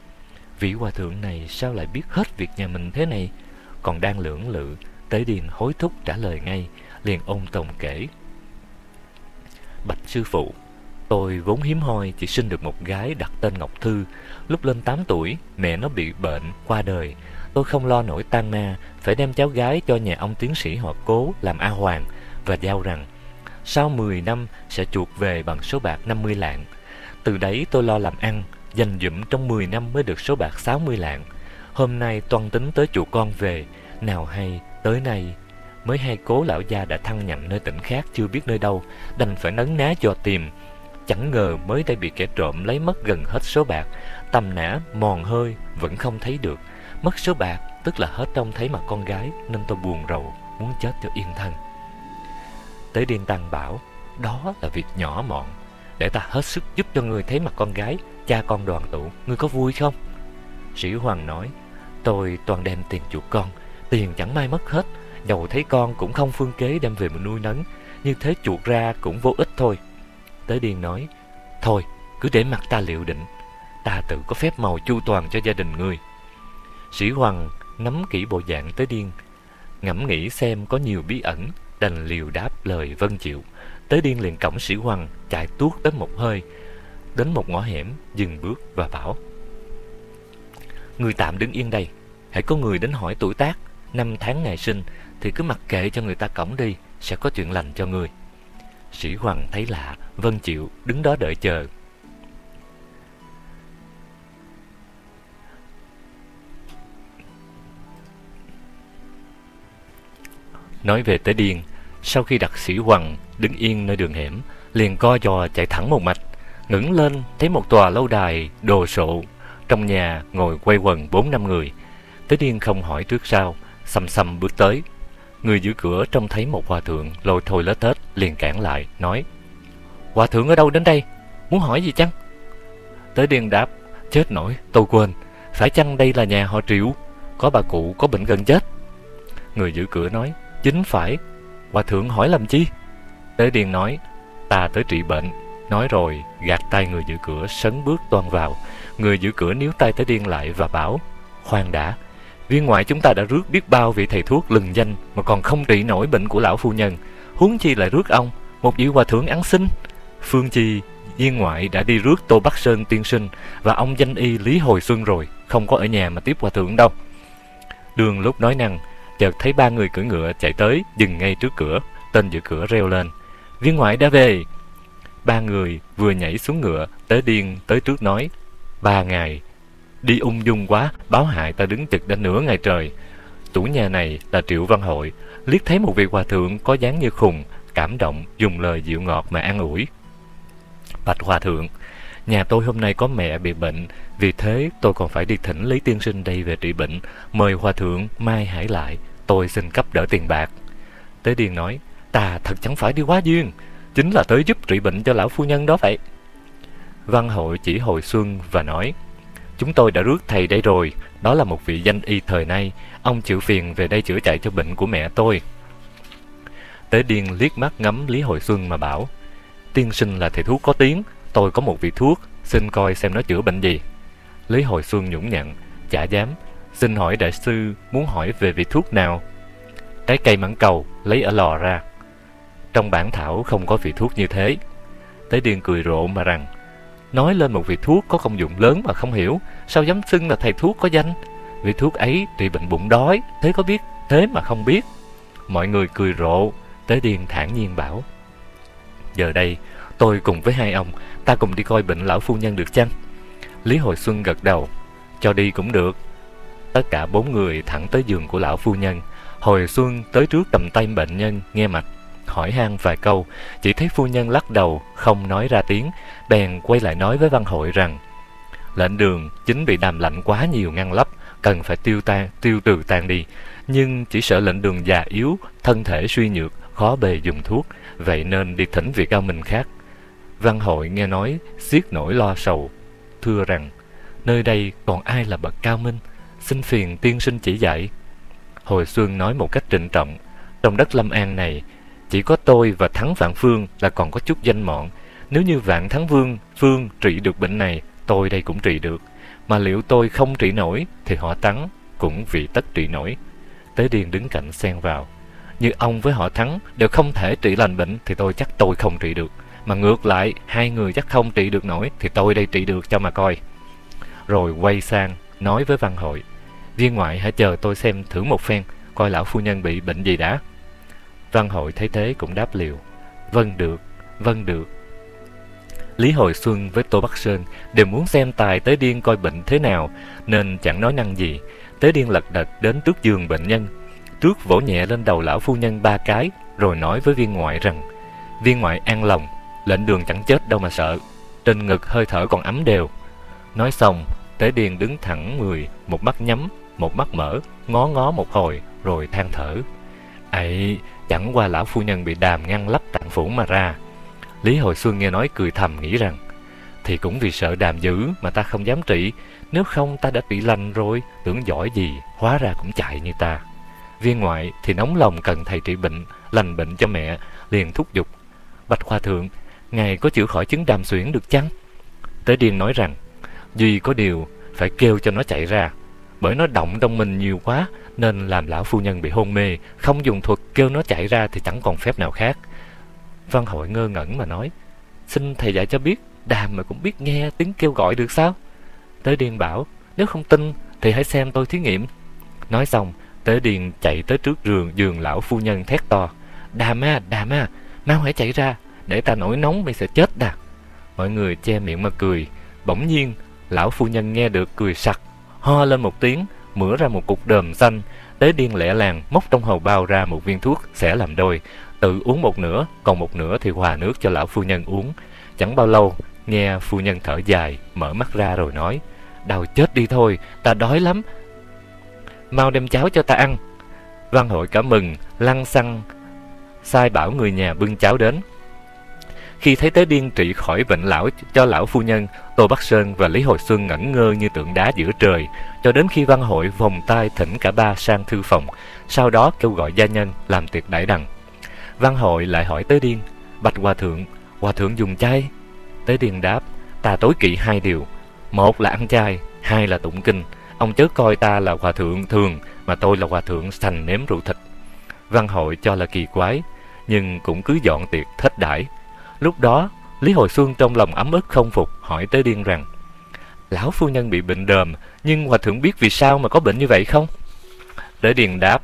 Vị hòa thượng này sao lại biết hết việc nhà mình thế này? Còn đang lưỡng lự, Tế Điền hối thúc trả lời ngay, liền ôn tồn kể: Bạch sư phụ, tôi vốn hiếm hoi chỉ sinh được một gái đặt tên Ngọc Thư. Lúc lên tám tuổi, mẹ nó bị bệnh qua đời. Tôi không lo nổi tang na, phải đem cháu gái cho nhà ông tiến sĩ họ Cố làm A Hoàng, và giao rằng sau mười năm sẽ chuộc về bằng số bạc năm mươi lạng. Từ đấy tôi lo làm ăn, dành dụm trong mười năm mới được số bạc sáu mươi lạng. Hôm nay toan tính tới chuộc con về, nào hay tới nay mới hay cố lão gia đã thăng nhận nơi tỉnh khác chưa biết nơi đâu, đành phải nấn ná cho tìm. Chẳng ngờ mới đây bị kẻ trộm lấy mất gần hết số bạc, tầm nã mòn hơi vẫn không thấy được. Mất số bạc tức là hết trông thấy mặt con gái, nên tôi buồn rầu muốn chết cho yên thân. Tế Điên Tăng bảo, đó là việc nhỏ mọn, để ta hết sức giúp cho ngươi thấy mặt con gái, cha con đoàn tụ, ngươi có vui không? Sĩ Hoàng nói, tôi toàn đem tiền chuộc con, tiền chẳng may mất hết, dầu thấy con cũng không phương kế đem về mà nuôi nấng, như thế chuộc ra cũng vô ích thôi. Tế Điên nói, thôi cứ để mặt ta liệu định, ta tự có phép màu chu toàn cho gia đình ngươi. Sĩ Hoàng nắm kỹ bộ dạng Tế Điên, ngẫm nghĩ xem có nhiều bí ẩn, đành liều đáp lời vâng chịu. Tế Điên liền cõng Sĩ Hoàng chạy tuốt đến một hơi, đến một ngõ hẻm, dừng bước và bảo, ngươi tạm đứng yên đây, hãy có người đến hỏi tuổi tác, năm tháng ngày sinh thì cứ mặc kệ cho người ta cõng đi, sẽ có chuyện lành cho ngươi. Sĩ Hoàng thấy lạ, vâng chịu, đứng đó đợi chờ. Nói về Tế Điên, sau khi đặt Sĩ Hoàng đứng yên nơi đường hẻm, liền co giò chạy thẳng một mạch, ngẩng lên thấy một tòa lâu đài đồ sộ, trong nhà ngồi quây quần bốn năm người. Tế Điên không hỏi trước sau, xăm xăm bước tới. Người giữ cửa trông thấy một hòa thượng lôi thôi lết thết, liền cản lại, nói, hòa thượng ở đâu đến đây, muốn hỏi gì chăng? Tế Điên đáp, chết nổi, tôi quên, phải chăng đây là nhà họ Triệu, có bà cụ có bệnh gần chết? Người giữ cửa nói, chính phải, hòa thượng hỏi làm chi? Tế Điên nói, ta tới trị bệnh. Nói rồi gạt tay người giữ cửa, sấn bước toan vào. Người giữ cửa níu tay Tế Điên lại và bảo, khoan đã, viên ngoại chúng ta đã rước biết bao vị thầy thuốc lừng danh mà còn không trị nổi bệnh của lão phu nhân, huống chi lại rước ông, một vị hòa thượng ăn xin. Phương chi viên ngoại đã đi rước Tô Bắc Sơn tiên sinh và ông danh y Lý Hồi Xuân rồi, không có ở nhà mà tiếp hòa thượng đâu. Đường lúc nói năng, chợt thấy ba người cưỡi ngựa chạy tới, dừng ngay trước cửa. Tên giữ cửa reo lên, viên ngoại đã về. Ba người vừa nhảy xuống ngựa, Tế Điên tới trước nói, ba ngài đi ung dung quá, báo hại ta đứng chực đã nửa ngày trời. Chủ nhà này là Triệu Văn Hội, liếc thấy một vị hòa thượng có dáng như khùng, cảm động dùng lời dịu ngọt mà an ủi. Bạch hòa thượng, nhà tôi hôm nay có mẹ bị bệnh, vì thế tôi còn phải đi thỉnh Lý tiên sinh đây về trị bệnh, mời hòa thượng mai hãy lại, tôi xin cấp đỡ tiền bạc. Tế Điên nói, ta thật chẳng phải đi quá duyên, chính là tới giúp trị bệnh cho lão phu nhân đó vậy. Văn Hội chỉ Hồi Xuân và nói, chúng tôi đã rước thầy đây rồi, đó là một vị danh y thời nay, ông chịu phiền về đây chữa chạy cho bệnh của mẹ tôi. Tế Điên liếc mắt ngắm Lý Hồi Xuân mà bảo, tiên sinh là thầy thuốc có tiếng, tôi có một vị thuốc, xin coi xem nó chữa bệnh gì. Lý Hồi Xuân nhũng nhặn, chả dám, xin hỏi đại sư muốn hỏi về vị thuốc nào? Trái cây mãng cầu lấy ở lò ra, trong bản thảo không có vị thuốc như thế. Tế Điên cười rộ mà rằng, nói lên một vị thuốc có công dụng lớn mà không hiểu, sao dám xưng là thầy thuốc có danh? Vị thuốc ấy trị bệnh bụng đói, thế có biết, thế mà không biết. Mọi người cười rộ. Tế Điên thản nhiên bảo, giờ đây tôi cùng với hai ông, ta cùng đi coi bệnh lão phu nhân được chăng? Lý Hồi Xuân gật đầu, cho đi cũng được. Tất cả bốn người thẳng tới giường của lão phu nhân. Hồi Xuân tới trước cầm tay bệnh nhân nghe mạch, hỏi han vài câu, chỉ thấy phu nhân lắc đầu không nói ra tiếng, bèn quay lại nói với Văn Hội rằng, lệnh đường chính bị đàm lạnh quá nhiều ngăn lấp, cần phải tiêu tan tiêu trừ tan đi, nhưng chỉ sợ lệnh đường già yếu, thân thể suy nhược, khó bề dùng thuốc, vậy nên đi thỉnh vị cao minh khác. Văn Hội nghe nói xiết nỗi lo sầu, thưa rằng, nơi đây còn ai là bậc cao minh, xin phiền tiên sinh chỉ dạy. Hồi Xuân nói một cách trịnh trọng, trong đất Lâm An này chỉ có tôi và Thắng Vạn Phương là còn có chút danh mọn. Nếu như Vạn Thắng Vương Phương trị được bệnh này, tôi đây cũng trị được, mà liệu tôi không trị nổi thì họ Thắng cũng vì tất trị nổi. Tế Điên đứng cạnh xen vào, như ông với họ Thắng đều không thể trị lành bệnh thì tôi chắc tôi không trị được, mà ngược lại hai người chắc không trị được nổi thì tôi đây trị được cho mà coi. Rồi quay sang nói với Văn Hội, viên ngoại hãy chờ tôi xem thử một phen, coi lão phu nhân bị bệnh gì đã. Văn Hội thấy thế cũng đáp liều, vâng được, vâng được. Lý Hồi Xuân với Tô Bắc Sơn đều muốn xem tài Tế Điên coi bệnh thế nào, nên chẳng nói năng gì. Tế Điên lật đật đến trước giường bệnh nhân, trước vỗ nhẹ lên đầu lão phu nhân ba cái, rồi nói với viên ngoại rằng: viên ngoại an lòng, lệnh đường chẳng chết đâu mà sợ, trên ngực hơi thở còn ấm đều. Nói xong, Tế Điên đứng thẳng người, một mắt nhắm, một mắt mở, ngó ngó một hồi, rồi than thở: ấy, chẳng qua lão phu nhân bị đàm ngăn lấp tạng phủ mà ra. Lý Hồi Xuân nghe nói cười thầm, nghĩ rằng: thì cũng vì sợ đàm dữ mà ta không dám trị, nếu không ta đã trị lành rồi, tưởng giỏi gì, hóa ra cũng chạy như ta. Viên ngoại thì nóng lòng cần thầy trị bệnh, lành bệnh cho mẹ, liền thúc giục: bạch hòa thượng, ngài có chữa khỏi chứng đàm xuyển được chăng? Tế Điên nói rằng: duy có điều phải kêu cho nó chạy ra, bởi nó động trong mình nhiều quá nên làm lão phu nhân bị hôn mê, không dùng thuật kêu nó chạy ra thì chẳng còn phép nào khác. Văn Hội ngơ ngẩn mà nói: xin thầy dạy cho biết, đàm mà cũng biết nghe tiếng kêu gọi được sao? Tế Điên bảo: nếu không tin thì hãy xem tôi thí nghiệm. Nói xong, Tế Điên chạy tới trước giường giường lão phu nhân thét to: đàm à, đàm à, mau hãy chạy ra, để ta nổi nóng mày sẽ chết đà. Mọi người che miệng mà cười. Bỗng nhiên lão phu nhân nghe được, cười sặc, ho lên một tiếng, mửa ra một cục đờm xanh. Tế Điên lẹ làng móc trong hầu bao ra một viên thuốc xẻ làm đôi, tự uống một nửa, còn một nửa thì hòa nước cho lão phu nhân uống. Chẳng bao lâu, nghe phu nhân thở dài, mở mắt ra rồi nói: đau chết đi thôi, ta đói lắm, mau đem cháo cho ta ăn. Văn Hội cảm mừng, lăng xăng sai bảo người nhà bưng cháo đến. Khi thấy Tế Điên trị khỏi bệnh lão cho lão phu nhân, Tô Bắc Sơn và Lý Hồi Xuân ngẩn ngơ như tượng đá giữa trời, cho đến khi Văn Hội vòng tay thỉnh cả ba sang thư phòng, sau đó kêu gọi gia nhân làm tiệc đãi đằng. Văn Hội lại hỏi Tế Điên: bạch hòa thượng, hòa thượng dùng chay? Tế Điên đáp: ta tối kỵ hai điều, một là ăn chay, hai là tụng kinh. Ông chớ coi ta là hòa thượng thường, mà tôi là hòa thượng sành nếm rượu thịt. Văn Hội cho là kỳ quái, nhưng cũng cứ dọn tiệc thết đãi. Lúc đó, Lý Hồi Xuân trong lòng ấm ức không phục, hỏi Tế Điên rằng: lão phu nhân bị bệnh đờm, nhưng hòa thượng biết vì sao mà có bệnh như vậy không? Tế Điên đáp: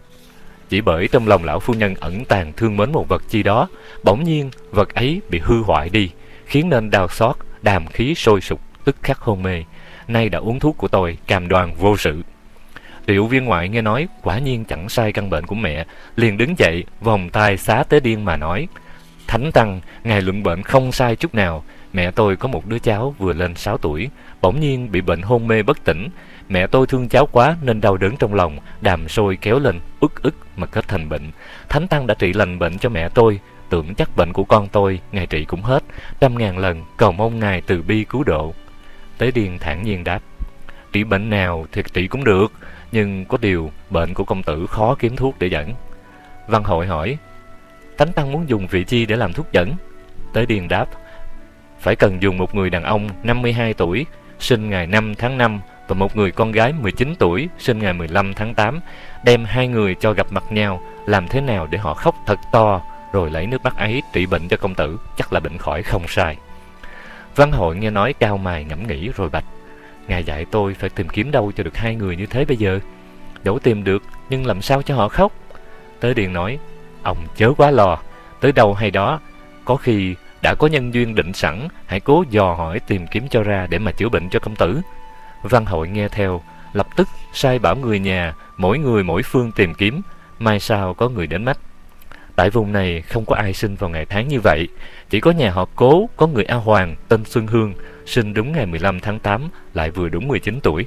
chỉ bởi trong lòng lão phu nhân ẩn tàng thương mến một vật chi đó, bỗng nhiên vật ấy bị hư hoại đi, khiến nên đau xót, đàm khí sôi sục, tức khắc hôn mê. Nay đã uống thuốc của tôi, cam đoan vô sự. Triệu viên ngoại nghe nói quả nhiên chẳng sai căn bệnh của mẹ, liền đứng dậy vòng tay xá Tế Điên mà nói: thánh tăng, ngài luận bệnh không sai chút nào. Mẹ tôi có một đứa cháu vừa lên sáu tuổi, bỗng nhiên bị bệnh hôn mê bất tỉnh. Mẹ tôi thương cháu quá nên đau đớn trong lòng, đàm sôi kéo lên, ức ức mà kết thành bệnh. Thánh tăng đã trị lành bệnh cho mẹ tôi, tưởng chắc bệnh của con tôi ngài trị cũng hết, trăm ngàn lần cầu mong ngài từ bi cứu độ. Tế Điên thản nhiên đáp: trị bệnh nào thì trị cũng được, nhưng có điều bệnh của công tử khó kiếm thuốc để dẫn. Văn Hội hỏi: thánh tăng muốn dùng vị chi để làm thuốc dẫn? Tế Điên đáp: phải cần dùng một người đàn ông năm mươi hai tuổi, sinh ngày năm tháng năm, và một người con gái mười chín tuổi, sinh ngày mười lăm tháng tám. Đem hai người cho gặp mặt nhau, làm thế nào để họ khóc thật to, rồi lấy nước mắt ấy trị bệnh cho công tử, chắc là bệnh khỏi không sai. Văn Hội nghe nói cau mày ngẫm nghĩ rồi bạch: ngài dạy tôi phải tìm kiếm đâu cho được hai người như thế bây giờ? Dẫu tìm được, nhưng làm sao cho họ khóc? Tế Điên nói: ông chớ quá lo, tới đâu hay đó, có khi đã có nhân duyên định sẵn, hãy cố dò hỏi tìm kiếm cho ra để mà chữa bệnh cho công tử. Văn Hội nghe theo, lập tức sai bảo người nhà mỗi người mỗi phương tìm kiếm. Mai sau có người đến mắt. Tại vùng này không có ai sinh vào ngày tháng như vậy, chỉ có nhà họ Cố có người A Hoàng tên Xuân Hương, sinh đúng ngày mười lăm tháng tám, lại vừa đúng mười chín tuổi.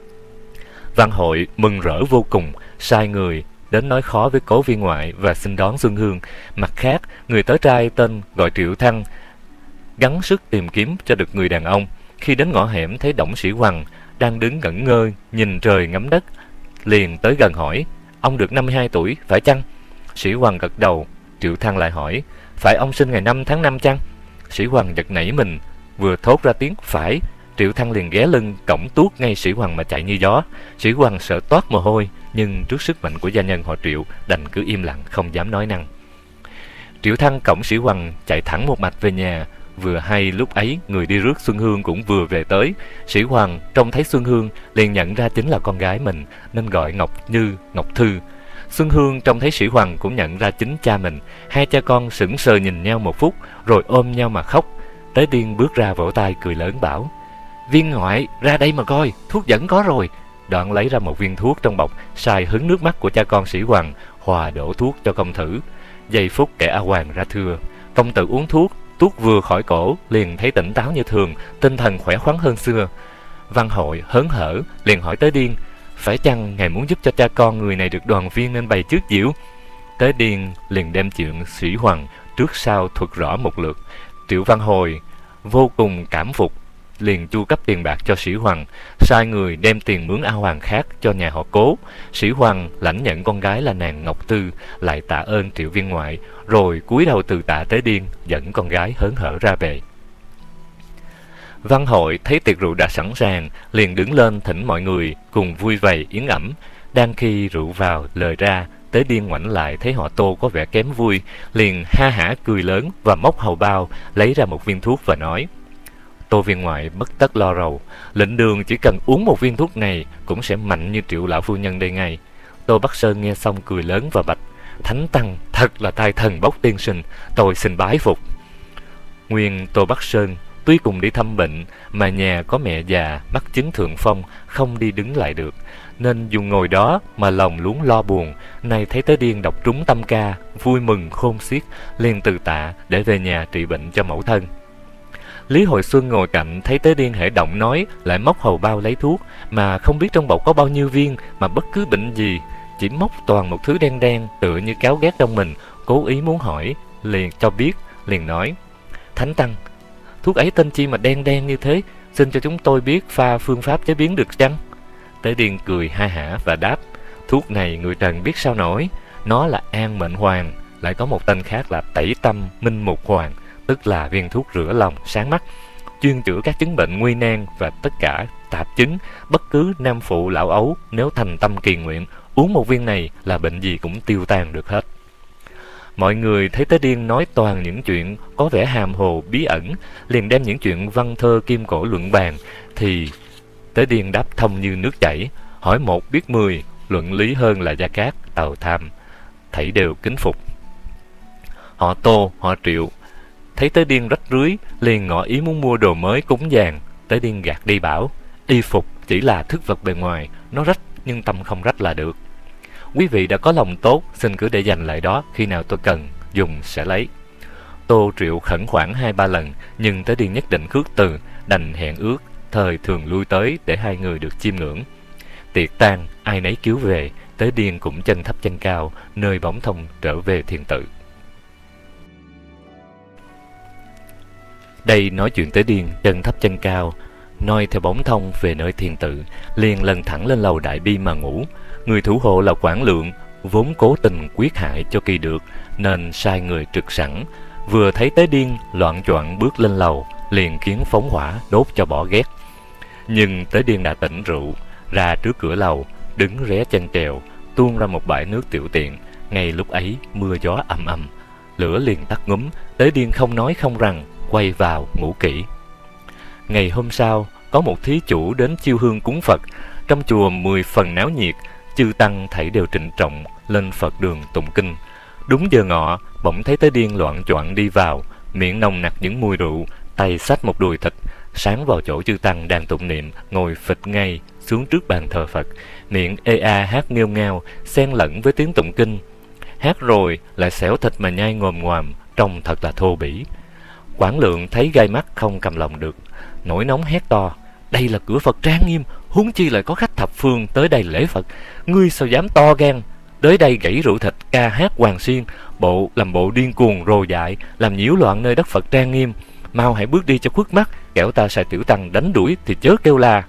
Văn Hội mừng rỡ vô cùng, sai người đến nói khó với Cố viên ngoại và xin đón Xuân Hương. Mặt khác, người tới trai tên gọi Triệu Thăng gắng sức tìm kiếm cho được người đàn ông. Khi đến ngõ hẻm thấy Đổng Sĩ Hoằng đang đứng ngẩn ngơ nhìn trời ngắm đất, liền tới gần hỏi: ông được năm mươi hai tuổi phải chăng? Sĩ Hoằng gật đầu. Triệu Thăng lại hỏi: phải ông sinh ngày năm tháng năm chăng? Sĩ Hoằng giật nảy mình, vừa thốt ra tiếng phải, Triệu Thăng liền ghé lưng cõng tuốt ngay Sĩ Hoằng mà chạy như gió. Sĩ Hoằng sợ toát mồ hôi, nhưng trước sức mạnh của gia nhân họ Triệu đành cứ im lặng không dám nói năng. Triệu Thăng cõng Sĩ Hoằng chạy thẳng một mạch về nhà. Vừa hay lúc ấy người đi rước Xuân Hương cũng vừa về tới. Sĩ Hoằng trông thấy Xuân Hương liền nhận ra chính là con gái mình, nên gọi Ngọc Như, Ngọc Thư. Xuân Hương trông thấy Sĩ Hoằng cũng nhận ra chính cha mình. Hai cha con sững sờ nhìn nhau một phút, rồi ôm nhau mà khóc. Tế Điên bước ra vỗ tay cười lớn bảo: Viên ngoại, ra đây mà coi, thuốc dẫn có rồi. Đoạn lấy ra một viên thuốc trong bọc, xài hứng nước mắt của cha con Sĩ Hoằng, hòa đổ thuốc cho công thử. Giây phút kẻ A Hoàng ra thưa. Công tử uống thuốc, thuốc vừa khỏi cổ, liền thấy tỉnh táo như thường, tinh thần khỏe khoắn hơn xưa. Văn Hội hớn hở, liền hỏi Tế Điên: Phải chăng ngài muốn giúp cho cha con người này được đoàn viên nên bày trước diễu? Tế Điên liền đem chuyện Sĩ Hoằng trước sau thuật rõ một lượt. Triệu Văn Hồi vô cùng cảm phục, liền chu cấp tiền bạc cho Sĩ Hoằng, sai người đem tiền mướn A Hoàng khác cho nhà họ Cố. Sĩ Hoằng lãnh nhận con gái là nàng Ngọc Tư, lại tạ ơn Triệu viên ngoại, rồi cúi đầu từ tạ Tế Điên, dẫn con gái hớn hở ra về. Văn Hội thấy tiệc rượu đã sẵn sàng, liền đứng lên thỉnh mọi người cùng vui vầy yến ẩm. Đang khi rượu vào lời ra, Tế Điên ngoảnh lại thấy họ Tô có vẻ kém vui, liền ha hả cười lớn và móc hầu bao lấy ra một viên thuốc và nói: Tô viên ngoại bất tất lo rầu, lệnh đường chỉ cần uống một viên thuốc này cũng sẽ mạnh như Triệu lão phu nhân đây ngay. Tô Bắc Sơn nghe xong cười lớn và bạch: Thánh tăng thật là tài thần bốc tiên sinh, tôi xin bái phục. Nguyên Tô Bắc Sơn tuy cùng đi thăm bệnh, mà nhà có mẹ già mắc chứng thượng phong, không đi đứng lại được, nên dù ngồi đó mà lòng luống lo buồn. Nay thấy Tế Điên đọc trúng tâm ca, vui mừng khôn xiết, liền từ tạ để về nhà trị bệnh cho mẫu thân. Lý Hội Xuân ngồi cạnh thấy Tế Điên hễ động nói, lại móc hầu bao lấy thuốc, mà không biết trong bọc có bao nhiêu viên, mà bất cứ bệnh gì, chỉ móc toàn một thứ đen đen tựa như cáo ghét trong mình. Cố ý muốn hỏi, liền cho biết, liền nói: Thánh tăng, thuốc ấy tên chi mà đen đen như thế, xin cho chúng tôi biết pha phương pháp chế biến được chăng? Tế Điên cười ha hả và đáp: Thuốc này người trần biết sao nổi, nó là An Mệnh Hoàng, lại có một tên khác là Tẩy Tâm Minh Mục Hoàng, tức là viên thuốc rửa lòng sáng mắt, chuyên chữa các chứng bệnh nguy nan và tất cả tạp chứng. Bất cứ nam phụ lão ấu nếu thành tâm kỳ nguyện, uống một viên này là bệnh gì cũng tiêu tan được hết. Mọi người thấy Tế Điên nói toàn những chuyện có vẻ hàm hồ bí ẩn, liền đem những chuyện văn thơ kim cổ luận bàn, thì Tế Điên đáp thông như nước chảy, hỏi một biết mười, luận lý hơn là Gia Cát, Tào Tham, thảy đều kính phục. Họ Tô, họ Triệu thấy Tế Điên rách rưới, liền ngỏ ý muốn mua đồ mới cúng dường. Tế Điên gạt đi bảo: Y phục chỉ là thức vật bề ngoài, nó rách nhưng tâm không rách là được. Quý vị đã có lòng tốt, xin cứ để dành lại đó, khi nào tôi cần dùng sẽ lấy. Tô Triệu khẩn khoản hai ba lần, nhưng Tế Điên nhất định khước từ, đành hẹn ước thời thường lui tới để hai người được chiêm ngưỡng. Tiệc tang ai nấy cứu về, Tế Điên cũng chân thấp chân cao, nơi bóng thông trở về thiên tự. Đây nói chuyện Tế Điên chân thấp chân cao, noi theo bóng thông về nơi thiên tự, liền lần thẳng lên lầu đại bi mà ngủ. Người thủ hộ là Quản Lượng, vốn cố tình quyết hại cho kỳ được, nên sai người trực sẵn. Vừa thấy Tế Điên loạn choạng bước lên lầu, liền khiến phóng hỏa đốt cho bỏ ghét. Nhưng Tế Điên đã tỉnh rượu, ra trước cửa lầu, đứng ré chân trèo, tuôn ra một bãi nước tiểu tiện. Ngay lúc ấy mưa gió ầm ầm, lửa liền tắt ngúm. Tế Điên không nói không rằng, quay vào ngủ kỹ. Ngày hôm sau, có một thí chủ đến chiêu hương cúng Phật. Trong chùa mười phần náo nhiệt, chư tăng thảy đều trịnh trọng lên Phật đường tụng kinh. Đúng giờ ngọ, bỗng thấy Tế Điên loạn choạng đi vào, miệng nồng nặc những mùi rượu, tay xách một đùi thịt, sáng vào chỗ chư tăng đang tụng niệm, ngồi phịch ngay xuống trước bàn thờ Phật, miệng ê a hát nghêu ngao, xen lẫn với tiếng tụng kinh. Hát rồi lại xẻo thịt mà nhai ngồm ngoàm, trông thật là thô bỉ. Quản Lượng thấy gai mắt không cầm lòng được, nổi nóng hét to: Đây là cửa Phật trang nghiêm, huống chi lại có khách thập phương tới đây lễ Phật, ngươi sao dám to gan tới đây gãy rượu thịt, ca hát hoàng xiên, bộ làm bộ điên cuồng rồ dại, làm nhiễu loạn nơi đất Phật trang nghiêm. Mau hãy bước đi cho khuất mắt, kẻo ta sai tiểu tăng đánh đuổi thì chớ kêu la.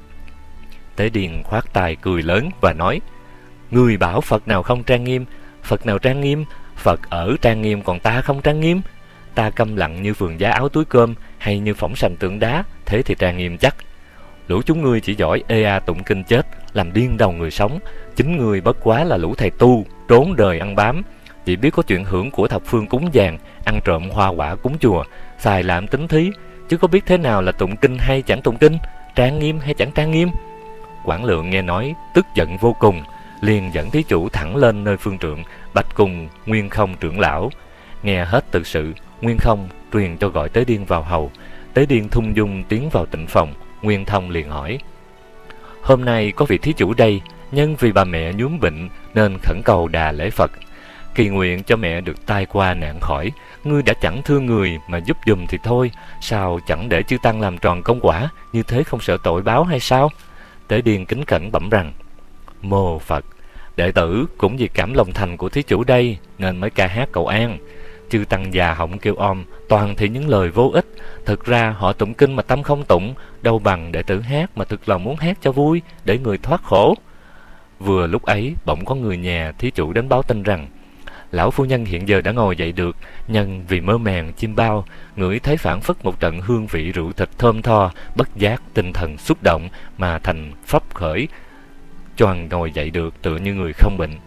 Tế Điên khoát tay cười lớn và nói: Ngươi bảo Phật nào không trang nghiêm? Phật nào trang nghiêm? Phật ở trang nghiêm, còn ta không trang nghiêm. Ta câm lặng như vườn giá áo túi cơm, hay như phỏng sành tượng đá, thế thì trang nghiêm chắc. Lũ chúng ngươi chỉ giỏi ê a tụng kinh chết, làm điên đầu người sống. Chính ngươi bất quá là lũ thầy tu, trốn đời ăn bám, chỉ biết có chuyện hưởng của thập phương cúng dường, ăn trộm hoa quả cúng chùa, xài làm tính thí, chứ có biết thế nào là tụng kinh hay chẳng tụng kinh, trang nghiêm hay chẳng trang nghiêm. Quản Lượng nghe nói tức giận vô cùng, liền dẫn thí chủ thẳng lên nơi phương trượng, bạch cùng Nguyên Không trưởng lão. Nghe hết tự sự, Nguyên Không truyền cho gọi Tế Điên vào hầu. Tế Điên thung dung tiến vào tịnh phòng. Nguyên Thông liền hỏi: Hôm nay có vị thí chủ đây, nhân vì bà mẹ nhuốm bệnh nên khẩn cầu đà lễ Phật, kỳ nguyện cho mẹ được tai qua nạn khỏi. Ngươi đã chẳng thương người mà giúp dùm thì thôi, sao chẳng để chư tăng làm tròn công quả, như thế không sợ tội báo hay sao? Tế Điên kính cẩn bẩm rằng: Mô Phật, đệ tử cũng vì cảm lòng thành của thí chủ đây nên mới ca hát cầu an. Chư tăng già họng kêu om, toàn thì những lời vô ích. Thực ra họ tụng kinh mà tâm không tụng, đâu bằng đệ tử hát mà thực lòng muốn hát cho vui, để người thoát khổ. Vừa lúc ấy bỗng có người nhà thí chủ đến báo tin rằng lão phu nhân hiện giờ đã ngồi dậy được, nhân vì mơ màng chim bao, ngửi thấy phảng phất một trận hương vị rượu thịt thơm tho, bất giác tinh thần xúc động mà thành phấp khởi, choàng ngồi dậy được tựa như người không bệnh.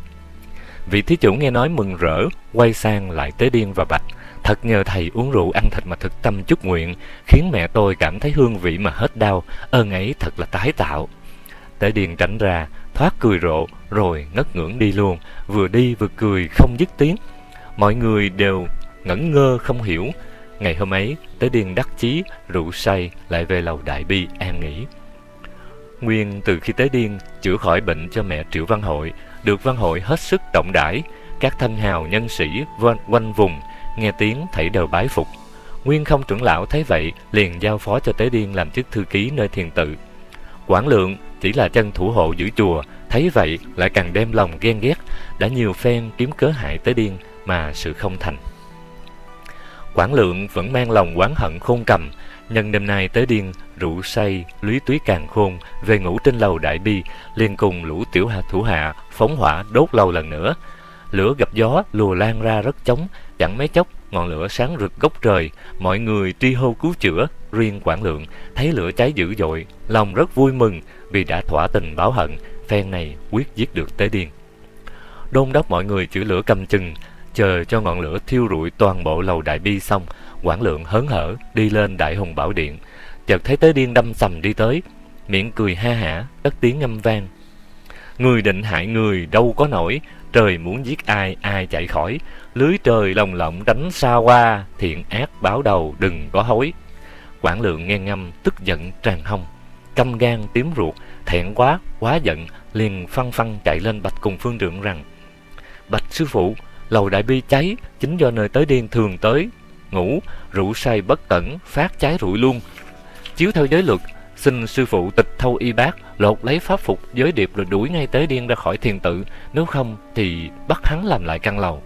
Vị thí chủ nghe nói mừng rỡ, quay sang lại Tế Điên và bạch: Thật nhờ thầy uống rượu ăn thịt mà thực tâm chúc nguyện, khiến mẹ tôi cảm thấy hương vị mà hết đau, ơn ấy thật là tái tạo. Tế Điên tránh ra, thoát cười rộ, rồi ngất ngưỡng đi luôn, vừa đi vừa cười không dứt tiếng. Mọi người đều ngẩn ngơ không hiểu. Ngày hôm ấy, Tế Điên đắc chí, rượu say, lại về lầu Đại Bi an nghỉ. Nguyên từ khi Tế Điên chữa khỏi bệnh cho mẹ Triệu Văn Hội, được Văn Hội hết sức trọng đãi, các thân hào nhân sĩ quanh vùng nghe tiếng thảy đều bái phục. Nguyên Không trưởng lão thấy vậy, liền giao phó cho Tế Điên làm chức thư ký nơi thiền tự. Quảng Lượng chỉ là chân thủ hộ giữ chùa, thấy vậy lại càng đem lòng ghen ghét, đã nhiều phen kiếm cớ hại Tế Điên mà sự không thành. Quảng Lượng vẫn mang lòng oán hận khôn cầm, nhân đêm nay Tế Điên rượu say lúy túy càng khôn, về ngủ trên lầu Đại Bi, liền cùng lũ tiểu hạ thủ hạ phóng hỏa đốt lầu lần nữa. Lửa gặp gió lùa lan ra rất chóng, chẳng mấy chốc ngọn lửa sáng rực gốc trời, mọi người tri hô cứu chữa. Riêng Quảng Lượng thấy lửa cháy dữ dội, lòng rất vui mừng vì đã thỏa tình báo hận, phen này quyết giết được Tế Điên. Đôn đốc mọi người chữa lửa cầm chừng, chờ cho ngọn lửa thiêu rụi toàn bộ lầu Đại Bi xong, Quảng Lượng hớn hở đi lên Đại Hùng Bảo Điện, chợt thấy Tế Điên đâm sầm đi tới, miệng cười ha hả, cất tiếng ngâm vang: Người định hại người đâu có nổi, trời muốn giết ai ai chạy khỏi, lưới trời lồng lộng tránh xa qua, thiện ác báo đầu đừng có hối. Quảng Lượng nghe ngâm tức giận tràn hông, căm gan tím ruột, thẹn quá quá giận, liền phăng phăng chạy lên bạch cùng phương trượng rằng: Bạch sư phụ, lầu Đại Bi cháy chính do nơi Tế Điên thường tới ngủ, rượu say bất cẩn phát cháy rụi luôn. Chiếu theo giới luật, xin sư phụ tịch thâu y bác, lột lấy pháp phục giới điệp rồi đuổi ngay Tế Điên ra khỏi thiền tự, nếu không thì bắt hắn làm lại căn lầu.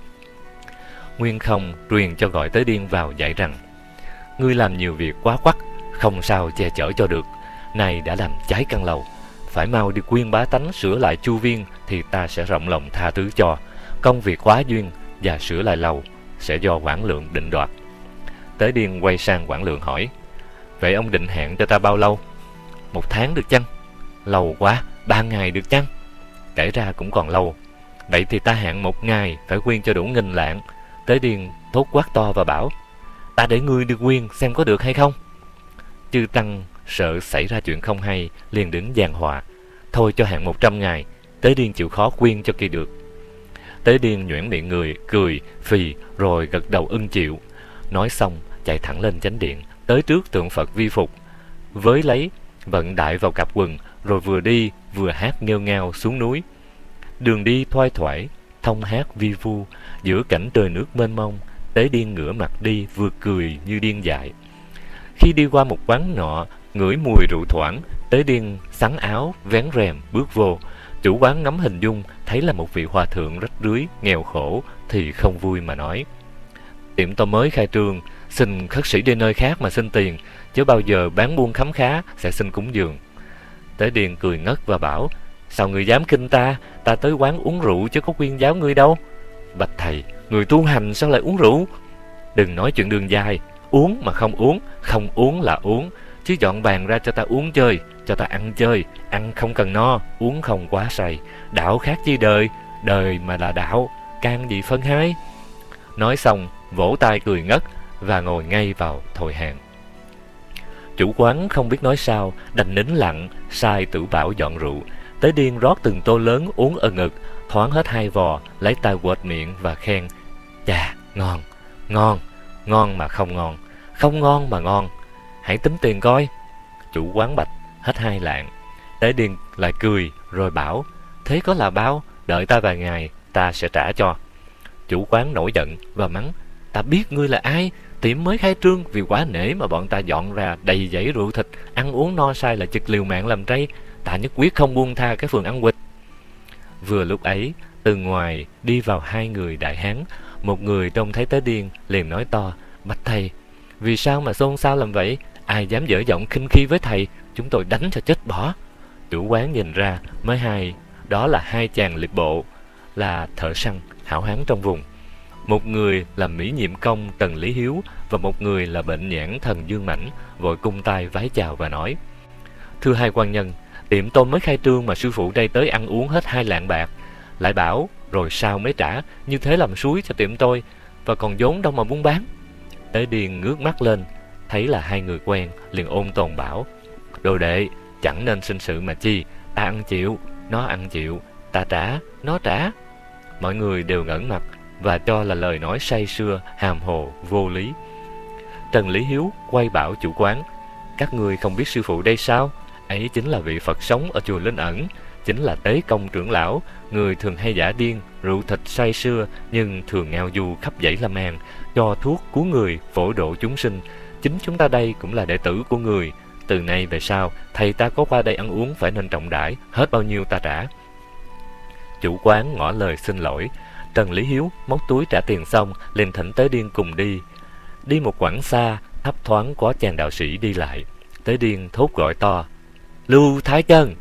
Nguyên Không truyền cho gọi Tế Điên vào dạy rằng: Ngươi làm nhiều việc quá quắt, không sao che chở cho được, này đã làm cháy căn lầu, phải mau đi khuyên bá tánh sửa lại chu viên thì ta sẽ rộng lòng tha thứ cho. Công việc quá duyên và sửa lại lầu sẽ do Quảng Lượng định đoạt. Tế Điên quay sang Quảng Lượng hỏi: Vậy ông định hẹn cho ta bao lâu? Một tháng được chăng? Lâu quá, ba ngày được chăng? Kể ra cũng còn lâu. Vậy thì ta hẹn một ngày, phải quyên cho đủ nghìn lạng. Tế Điên thốt quát to và bảo: Ta để ngươi đi quyên xem có được hay không? Chư tăng sợ xảy ra chuyện không hay, liền đứng giàn hòa: Thôi cho hẹn một trăm ngày. Tế Điên chịu khó quyên cho kỳ được. Tế Điên nhoẻn miệng người, cười, phì, rồi gật đầu ưng chịu. Nói xong, chạy thẳng lên chánh điện, tới trước tượng Phật vi phục, với lấy, vận đại vào cặp quần, rồi vừa đi, vừa hát nghêu ngao xuống núi. Đường đi thoai thoải, thông hát vi vu, giữa cảnh trời nước mênh mông, Tế Điên ngửa mặt đi, vừa cười như điên dại. Khi đi qua một quán nọ, ngửi mùi rượu thoảng, Tế Điên xắn áo, vén rèm, bước vô. Chủ quán ngắm hình dung, thấy là một vị hòa thượng rách rưới, nghèo khổ, thì không vui mà nói: Tiệm tôi mới khai trương, xin khất sĩ đi nơi khác mà xin tiền, chứ bao giờ bán buôn khấm khá sẽ xin cúng dường. Tế Điên cười ngất và bảo: Sao người dám khinh ta? Ta tới quán uống rượu chứ có khuyên giáo ngươi đâu. Bạch thầy, người tu hành sao lại uống rượu? Đừng nói chuyện đường dài, uống mà không uống, không uống là uống, chứ dọn bàn ra cho ta uống chơi, cho ta ăn chơi, ăn không cần no, uống không quá say. Đạo khác chi đời, đời mà là đạo, can gì phân hai. Nói xong, vỗ tay cười ngất và ngồi ngay vào thồi hàng. Chủ quán không biết nói sao, đành nín lặng, sai Tử Bảo dọn rượu. Tế Điên rót từng tô lớn uống ân ực, thoáng hết hai vò, lấy tay quệt miệng và khen: Chà, ngon, ngon, Ngon mà không ngon, không ngon mà ngon. Hãy tính tiền coi. Chủ quán bạch hết hai lạng. Tế Điên lại cười rồi bảo, thế có là bao, đợi ta vài ngày, ta sẽ trả cho. Chủ quán nổi giận và mắng, ta biết ngươi là ai, tiệm mới khai trương, vì quá nể mà bọn ta dọn ra đầy dãy rượu thịt, ăn uống no say là chực liều mạng làm trây, ta nhất quyết không buông tha cái phường ăn quỵt. Vừa lúc ấy, từ ngoài đi vào hai người đại hán. Một người trông thấy Tế Điên liền nói to, bạch thầy, vì sao mà xôn xao làm vậy? Ai dám dở giọng khinh khi với thầy, chúng tôi đánh cho chết bỏ. Chủ quán nhìn ra mới hay, đó là hai chàng liệp bộ, là thợ săn hảo hán trong vùng. Một người là Mỹ Nhiệm Công Tần Lý Hiếu và một người là bệnh nhãn Thần Dương Mãnh, vội cung tay vái chào và nói, thưa hai quan nhân, tiệm tôi mới khai trương mà sư phụ đây tới ăn uống hết hai lạng bạc, lại bảo rồi sao mới trả, như thế làm suối cho tiệm tôi, và còn vốn đâu mà buôn bán. Tế Điên ngước mắt lên, thấy là hai người quen, liền ôn tồn bảo, đồ đệ, chẳng nên sinh sự mà chi, ta ăn chịu, nó ăn chịu, ta trả, nó trả. Mọi người đều ngẩn mặt và cho là lời nói say sưa, hàm hồ, vô lý. Trần Lý Hiếu quay bảo chủ quán, các người không biết sư phụ đây sao? Ấy chính là vị Phật sống ở chùa Linh Ẩn, chính là Tế Công trưởng lão, người thường hay giả điên, rượu thịt say sưa, nhưng thường ngao du khắp dãy La Màn, cho thuốc cứu người, phổ độ chúng sinh. Chính chúng ta đây cũng là đệ tử của người. Từ nay về sau, thầy ta có qua đây ăn uống phải nên trọng đãi, hết bao nhiêu ta trả. Chủ quán ngỏ lời xin lỗi. Trần Lý Hiếu móc túi trả tiền xong, liền thỉnh Tế Điên cùng đi. Đi một quãng xa, thấp thoáng có chàng đạo sĩ đi lại. Tế Điên thốt gọi to, Lưu Thái Chân!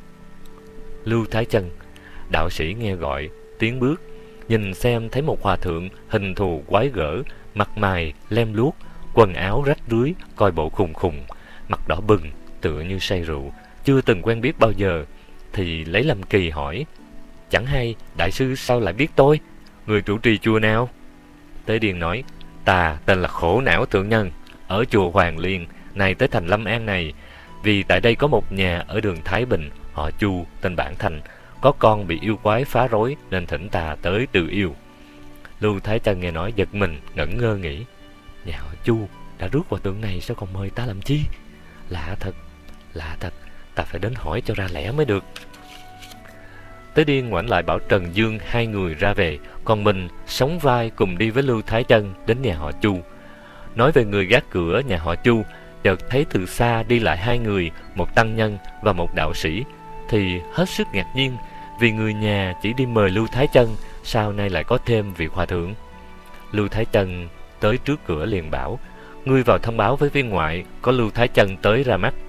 Lưu Thái Chân! Đạo sĩ nghe gọi, tiến bước, nhìn xem thấy một hòa thượng hình thù quái gở, mặt mày lem luốc, quần áo rách rưới, coi bộ khùng khùng, mặt đỏ bừng, tựa như say rượu, chưa từng quen biết bao giờ, thì lấy làm kỳ hỏi, chẳng hay đại sư sao lại biết tôi, người trụ trì chùa nào? Tế Điên nói, ta tên là Khổ Não Thượng Nhân, ở chùa Hoàng Liên, này tới thành Lâm An này, vì tại đây có một nhà ở đường Thái Bình, họ Chu, tên Bản Thành, có con bị yêu quái phá rối nên thỉnh ta tới từ yêu. Lưu Thái Chân nghe nói giật mình, ngẩn ngơ nghĩ, nhà họ Chu đã rước vào tượng này sao còn mời ta làm chi? Lạ thật, lạ thật, ta phải đến hỏi cho ra lẽ mới được. Tế Điên ngoảnh lại bảo Trần Dương hai người ra về, còn mình sống vai cùng đi với Lưu Thái Chân đến nhà họ Chu. Nói về người gác cửa nhà họ Chu, chợt thấy từ xa đi lại hai người, một tăng nhân và một đạo sĩ, thì hết sức ngạc nhiên, vì người nhà chỉ đi mời Lưu Thái Chân, sao nay lại có thêm vị hòa thượng. Lưu Thái Chân tới trước cửa liền bảo, ngươi vào thông báo với viên ngoại, có Lưu Thái Chân tới ra mắt.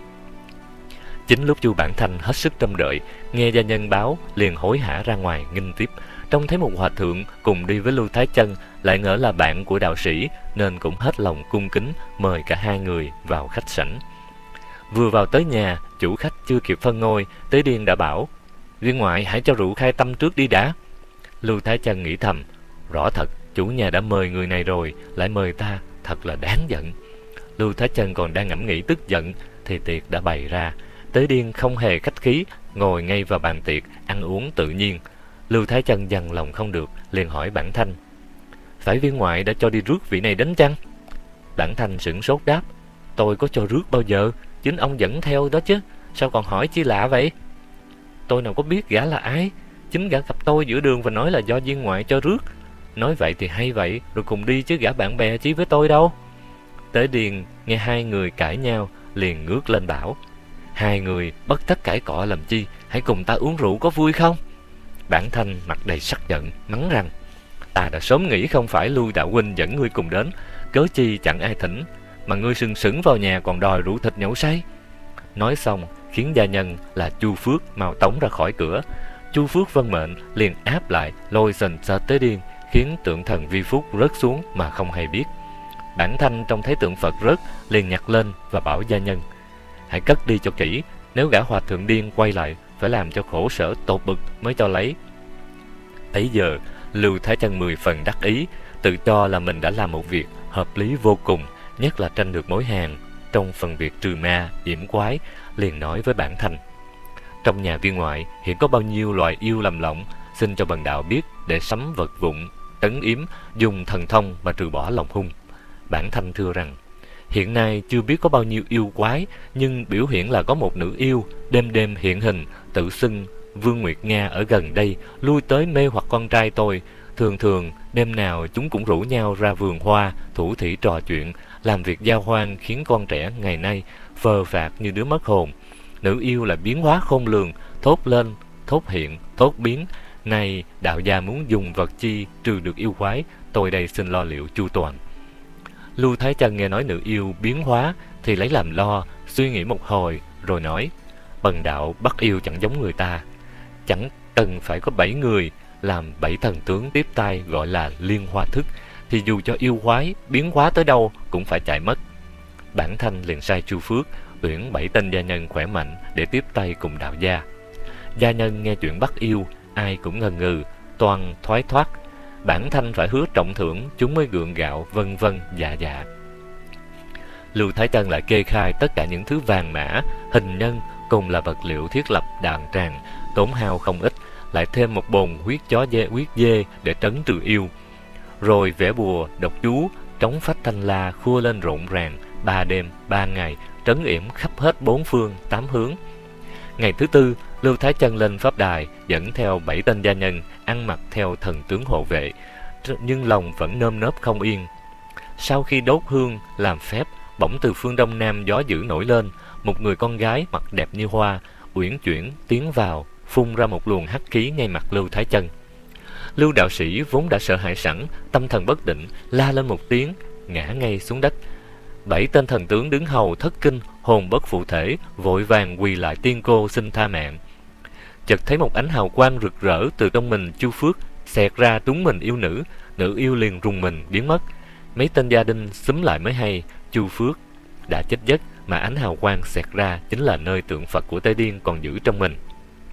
Chính lúc Chu Bản Thanh hết sức trông đợi, nghe gia nhân báo, liền hối hả ra ngoài nghinh tiếp. Trông thấy một hòa thượng cùng đi với Lưu Thái Chân, lại ngỡ là bạn của đạo sĩ, nên cũng hết lòng cung kính mời cả hai người vào khách sảnh. Vừa vào tới nhà, chủ khách chưa kịp phân ngôi, Tế Điên đã bảo, viên ngoại hãy cho rượu khai tâm trước đi đã. Lưu Thái Chân nghĩ thầm, rõ thật chủ nhà đã mời người này rồi, lại mời ta, thật là đáng giận. Lưu Thái Chân còn đang ngẫm nghĩ tức giận, thì tiệc đã bày ra. Tế Điên không hề khách khí, ngồi ngay vào bàn tiệc, ăn uống tự nhiên. Lưu Thái Chân dằn lòng không được, liền hỏi Bản Thanh, phải viên ngoại đã cho đi rước vị này đến chăng? Bản Thanh sửng sốt đáp, tôi có cho rước bao giờ, chính ông dẫn theo đó chứ, sao còn hỏi chi lạ vậy? Tôi nào có biết gã là ai, chính gã gặp tôi giữa đường và nói là do viên ngoại cho rước. Nói vậy thì hay vậy, rồi cùng đi chứ gã bạn bè chí với tôi đâu. Tế Điên nghe hai người cãi nhau, liền ngước lên bảo, hai người bất tất cãi cọ làm chi, hãy cùng ta uống rượu có vui không? Bản Thanh mặt đầy sắc giận, mắng rằng, ta đã sớm nghĩ không phải Lưu đạo huynh dẫn ngươi cùng đến, cớ chi chẳng ai thỉnh, mà ngươi sừng sững vào nhà còn đòi rượu thịt nhậu say. Nói xong khiến gia nhân là Chu Phước mau tống ra khỏi cửa. Chu Phước vâng mệnh, liền áp lại lôi sình sệt Tế Điên, khiến tượng thần Vi Phúc rớt xuống mà không hay biết. Bản Thanh trông thấy tượng Phật rớt, liền nhặt lên và bảo gia nhân, hãy cất đi cho kỹ, nếu gã hòa thượng điên quay lại, phải làm cho khổ sở tột bực mới cho lấy. Bấy giờ Lưu Thái Chân mười phần đắc ý, tự cho là mình đã làm một việc hợp lý vô cùng, nhất là tranh được mối hàng trong phần việc trừ ma yểm quái, liền nói với Bản Thanh, trong nhà viên ngoại hiện có bao nhiêu loại yêu lầm lộng, xin cho bần đạo biết để sắm vật vụn, tấn yếm, dùng thần thông mà trừ bỏ lòng hung. Bản Thanh thưa rằng, hiện nay chưa biết có bao nhiêu yêu quái, nhưng biểu hiện là có một nữ yêu đêm đêm hiện hình, tự xưng Vương Nguyệt Nga ở gần đây, lui tới mê hoặc con trai tôi. Thường thường đêm nào chúng cũng rủ nhau ra vườn hoa, thủ thỉ trò chuyện, làm việc giao hoan, khiến con trẻ ngày nay phờ phạc như đứa mất hồn. Nữ yêu là biến hóa khôn lường, thốt lên, thốt hiện, thốt biến. Này đạo gia muốn dùng vật chi trừ được yêu quái, tôi đây xin lo liệu chu toàn. Lưu Thái Chân nghe nói nữ yêu biến hóa thì lấy làm lo, suy nghĩ một hồi rồi nói, bần đạo bắt yêu chẳng giống người ta, chẳng cần phải có bảy người làm bảy thần tướng tiếp tay gọi là liên hoa thức, thì dù cho yêu quái biến hóa tới đâu cũng phải chạy mất. Bản Thanh liền sai Chu Phước tuyển bảy tên gia nhân khỏe mạnh để tiếp tay cùng đạo gia. Gia nhân nghe chuyện bắt yêu, ai cũng ngần ngừ, toan thoái thoát. Bản Thanh phải hứa trọng thưởng, chúng mới gượng gạo, vân vân dạ dạ. Lưu Thái Chân lại kê khai tất cả những thứ vàng mã, hình nhân cùng là vật liệu thiết lập đàn tràng, tốn hao không ít, lại thêm một bồn huyết chó dê, huyết dê để trấn trừ yêu. Rồi vẽ bùa, độc chú, trống phách thanh la khua lên rộn ràng, ba đêm, ba ngày, trấn yểm khắp hết bốn phương, tám hướng. Ngày thứ tư, Lưu Thái Chân lên pháp đài, dẫn theo bảy tên gia nhân, ăn mặc theo thần tướng hộ vệ, nhưng lòng vẫn nơm nớp không yên. Sau khi đốt hương làm phép, bỗng từ phương đông nam gió dữ nổi lên, một người con gái mặt đẹp như hoa, uyển chuyển tiến vào, phun ra một luồng hắc khí ngay mặt Lưu Thái Chân. Lưu đạo sĩ vốn đã sợ hãi sẵn, tâm thần bất định, la lên một tiếng, ngã ngay xuống đất. Bảy tên thần tướng đứng hầu thất kinh, hồn bất phụ thể, vội vàng quỳ lại tiên cô xin tha mạng. Chợt thấy một ánh hào quang rực rỡ từ trong mình Chu Phước xẹt ra trúng mình yêu nữ, nữ yêu liền rùng mình biến mất. Mấy tên gia đình xúm lại mới hay Chu Phước đã chết giấc, mà ánh hào quang xẹt ra chính là nơi tượng Phật của Tế Điên còn giữ trong mình.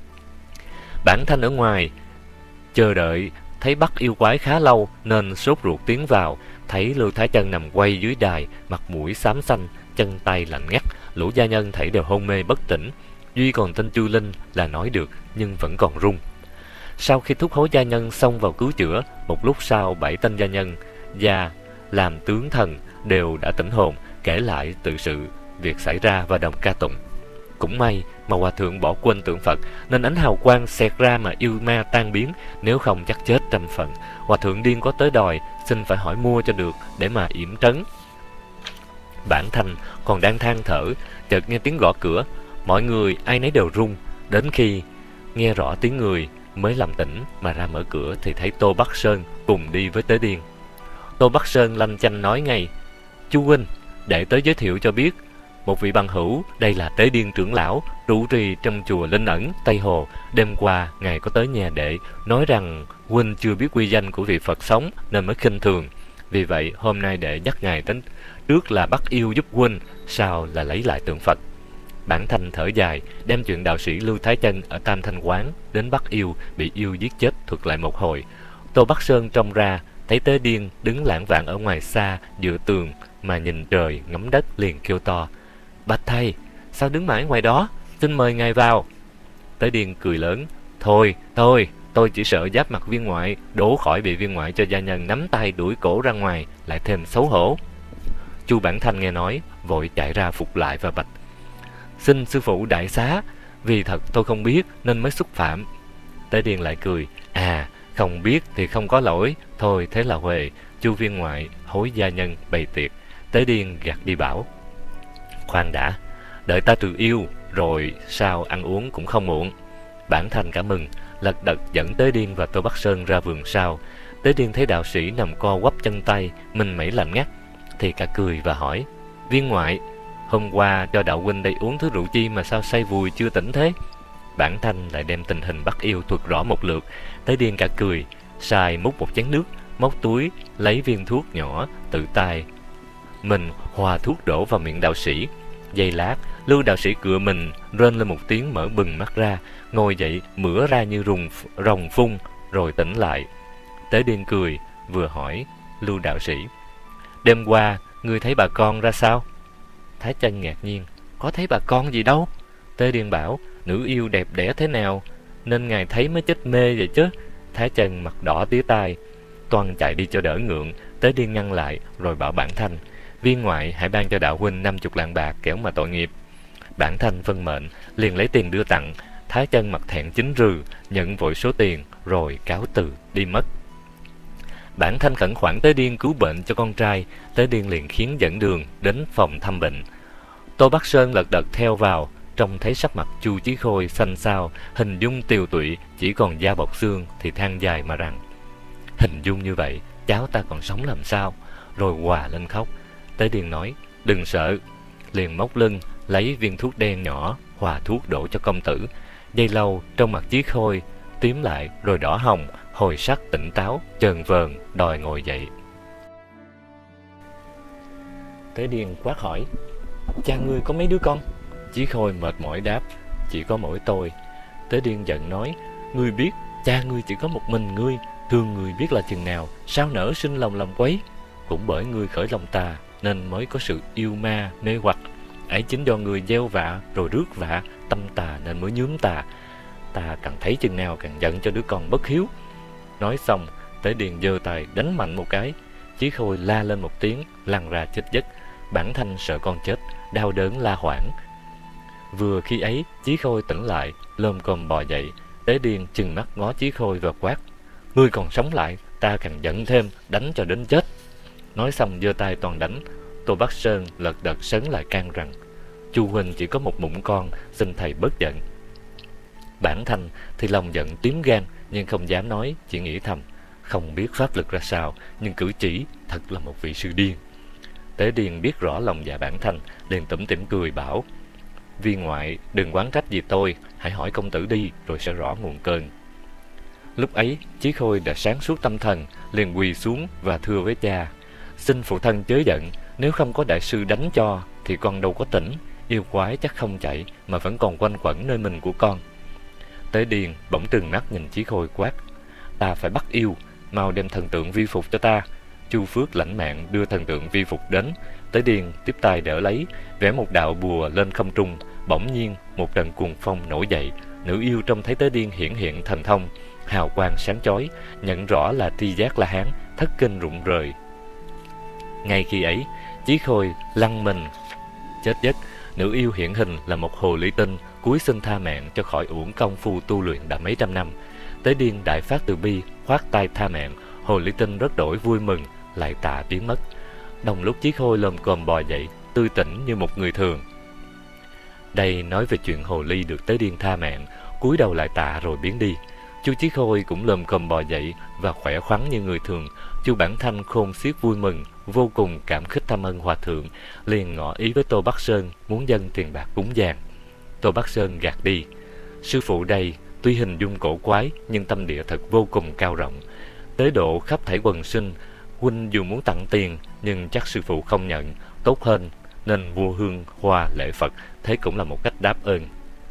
Bản Thanh ở ngoài chờ đợi, thấy bắt yêu quái khá lâu nên sốt ruột tiến vào, thấy Lưu Thái Chân nằm quay dưới đài, mặt mũi xám xanh, chân tay lạnh ngắt, lũ gia nhân thảy đều hôn mê bất tỉnh, duy còn tên Chu Linh là nói được nhưng vẫn còn run. Sau khi thúc hối gia nhân xông vào cứu chữa, một lúc sau bảy tên gia nhân gia làm tướng thần đều đã tỉnh hồn, kể lại tự sự việc xảy ra và đồng ca tụng. Cũng may mà hòa thượng bỏ quên tượng Phật nên ánh hào quang xẹt ra mà yêu ma tan biến, nếu không chắc chết trăm phận. Hòa thượng điên có tới đòi xin phải hỏi mua cho được để mà yểm trấn. Bản Thanh còn đang than thở, chợt nghe tiếng gõ cửa, mọi người ai nấy đều run. Đến khi nghe rõ tiếng người mới làm tỉnh mà ra mở cửa thì thấy Tô Bắc Sơn cùng đi với Tế Điên. Tô Bắc Sơn lanh chanh nói ngay, Chu huynh, để tới giới thiệu cho biết, một vị bằng hữu, đây là Tế Điên trưởng lão, trụ trì trong chùa Linh Ẩn, Tây Hồ. Đêm qua, ngài có tới nhà đệ, nói rằng huynh chưa biết quy danh của vị Phật sống nên mới khinh thường. Vì vậy, hôm nay đệ nhắc ngài đến trước là bắt yêu giúp huynh, sau là lấy lại tượng Phật. Bản Thanh thở dài, đem chuyện đạo sĩ Lưu Thái Chân ở Tam Thanh Quán đến bắt yêu, bị yêu giết chết thuật lại một hồi. Tô Bắc Sơn trông ra, thấy Tế Điên đứng lảng vảng ở ngoài xa, dựa tường mà nhìn trời ngắm đất, liền kêu to, bạch thầy, sao đứng mãi ngoài đó, xin mời ngài vào. Tế Điên cười lớn, thôi, thôi, tôi chỉ sợ giáp mặt viên ngoại, đổ khỏi bị viên ngoại cho gia nhân nắm tay đuổi cổ ra ngoài, lại thêm xấu hổ. Chu Bản Thanh nghe nói, vội chạy ra phục lại và bạch, xin sư phụ đại xá, vì thật tôi không biết nên mới xúc phạm. Tế Điên lại cười, à, không biết thì không có lỗi, thôi thế là huề. Chu viên ngoại hối gia nhân bày tiệc. Tế Điên gạt đi bảo, khoan đã, đợi ta trừ yêu, rồi sao ăn uống cũng không muộn. Bản Thanh cảm mừng, lật đật dẫn Tế Điên và Tô Bắc Sơn ra vườn sau. Tế Điên thấy đạo sĩ nằm co quắp chân tay, mình mẩy lạnh ngắt, thì cả cười và hỏi, viên ngoại, hôm qua cho đạo huynh đây uống thứ rượu chi mà sao say vùi chưa tỉnh thế? Bản Thanh lại đem tình hình bắt yêu thuật rõ một lượt. Tế Điên cả cười, sai múc một chén nước, móc túi lấy viên thuốc nhỏ, tự tay mình hòa thuốc đổ vào miệng đạo sĩ. Giây lát, Lưu đạo sĩ cựa mình rên lên một tiếng, mở bừng mắt ra, ngồi dậy mửa ra như rùng rồng phun, rồi tỉnh lại. Tế Điên cười, vừa hỏi Lưu đạo sĩ, đêm qua ngươi thấy bà con ra sao? Thái Chân ngạc nhiên, có thấy bà con gì đâu. Tế Điên bảo, nữ yêu đẹp đẽ thế nào nên ngài thấy mới chết mê vậy chứ. Thái Chân mặt đỏ tía tai, toan chạy đi cho đỡ ngượng. Tế Điên ngăn lại rồi bảo Bản Thanh: Viên ngoại hãy ban cho đạo huynh năm chục lạng bạc, kẻo mà tội nghiệp. Bản Thanh vâng mệnh, liền lấy tiền đưa tặng. Thái Chân mặt thẹn chính rừ, nhận vội số tiền rồi cáo từ đi mất. Bản Thanh khẩn khoản Tế Điên cứu bệnh cho con trai. Tế Điên liền khiến dẫn đường đến phòng thăm bệnh. Tô Bắc Sơn lật đật theo vào, trông thấy sắc mặt Chu Chí Khôi xanh xao, hình dung tiều tụy, chỉ còn da bọc xương, thì than dài mà rằng: Hình dung như vậy, cháu ta còn sống làm sao? Rồi hòa lên khóc. Tế Điên nói: Đừng sợ. Liền móc lưng lấy viên thuốc đen nhỏ, hòa thuốc đổ cho công tử. Giây lâu, trong mặt Chí Khôi tím lại rồi đỏ hồng, hồi sắc tỉnh táo, chờn vờn đòi ngồi dậy. Tế Điên quát hỏi: Cha ngươi có mấy đứa con? Chí Khôi mệt mỏi đáp: Chỉ có mỗi tôi. Tế Điên giận nói: Ngươi biết cha ngươi chỉ có một mình ngươi, thương ngươi biết là chừng nào, sao nỡ sinh lòng làm quấy. Cũng bởi ngươi khởi lòng tà nên mới có sự yêu ma mê hoặc. Ấy chính do người gieo vạ rồi rước vạ, tâm tà nên mới nhuốm tà. Ta càng thấy chừng nào càng giận cho đứa con bất hiếu. Nói xong, Tế Điền giơ tay đánh mạnh một cái. Chí Khôi la lên một tiếng, lăn ra chết giấc. Bản Thanh sợ con chết, đau đớn la hoảng. Vừa khi ấy, Chí Khôi tỉnh lại, lồm cồm bò dậy. Tế Điền trừng mắt ngó Chí Khôi và quát: Ngươi còn sống lại, ta càng giận thêm, đánh cho đến chết. Nói xong giơ tay toàn đánh. Tô Bắc Sơn lật đật sấn lại can rằng: Chu huynh chỉ có một mụn con, xin thầy bớt giận. Bản Thanh thì lòng giận tím gan, nhưng không dám nói, chỉ nghĩ thầm: Không biết pháp lực ra sao, nhưng cử chỉ thật là một vị sư điên. Tế Điền biết rõ lòng dạ Bản Thanh, liền tủm tỉm cười bảo: Viên ngoại đừng oán trách gì tôi, hãy hỏi công tử đi, rồi sẽ rõ nguồn cơn. Lúc ấy Chí Khôi đã sáng suốt tâm thần, liền quỳ xuống và thưa với cha: Xin phụ thân chớ giận, nếu không có đại sư đánh cho thì con đâu có tỉnh. Yêu quái chắc không chạy, mà vẫn còn quanh quẩn nơi mình của con. Tế Điền bỗng trừng mắt nhìn Chí Khôi quát: Ta phải bắt yêu, mau đem thần tượng vi phục cho ta. Chu Phước lãnh mạng đưa thần tượng vi phục đến. Tế Điền tiếp tay đỡ lấy, vẽ một đạo bùa lên không trung. Bỗng nhiên một trận cuồng phong nổi dậy. Nữ yêu trông thấy Tế Điền hiển hiện thần thông, hào quang sáng chói, nhận rõ là Tri Giác La Hán, thất kinh rụng rời. Ngay khi ấy, Chí Khôi lăn mình chết giấc. Nữ yêu hiện hình là một hồ ly tinh, cúi xin tha mạng cho khỏi uổng công phu tu luyện đã mấy trăm năm. Tế Điên đại phát từ bi, khoát tay tha mạng. Hồ ly tinh rất đổi vui mừng, lại tạ biến mất. Đồng lúc Chí Khôi lồm cồm bò dậy, tươi tỉnh như một người thường. Đây nói về chuyện hồ ly được Tế Điên tha mạng, cúi đầu lại tạ rồi biến đi. Chu Chí Khôi cũng lồm cồm bò dậy và khỏe khoắn như người thường. Chu Bản Thanh khôn xiết vui mừng, vô cùng cảm khích thăm ân hòa thượng, liền ngỏ ý với Tô Bắc Sơn muốn dâng tiền bạc cúng giàng. Tô Bắc Sơn gạt đi: Sư phụ đây tuy hình dung cổ quái, nhưng tâm địa thật vô cùng cao rộng. Tế độ khắp thảy quần sinh, huynh dù muốn tặng tiền, nhưng chắc sư phụ không nhận, tốt hơn nên mua hương hoa lễ Phật, thế cũng là một cách đáp ơn.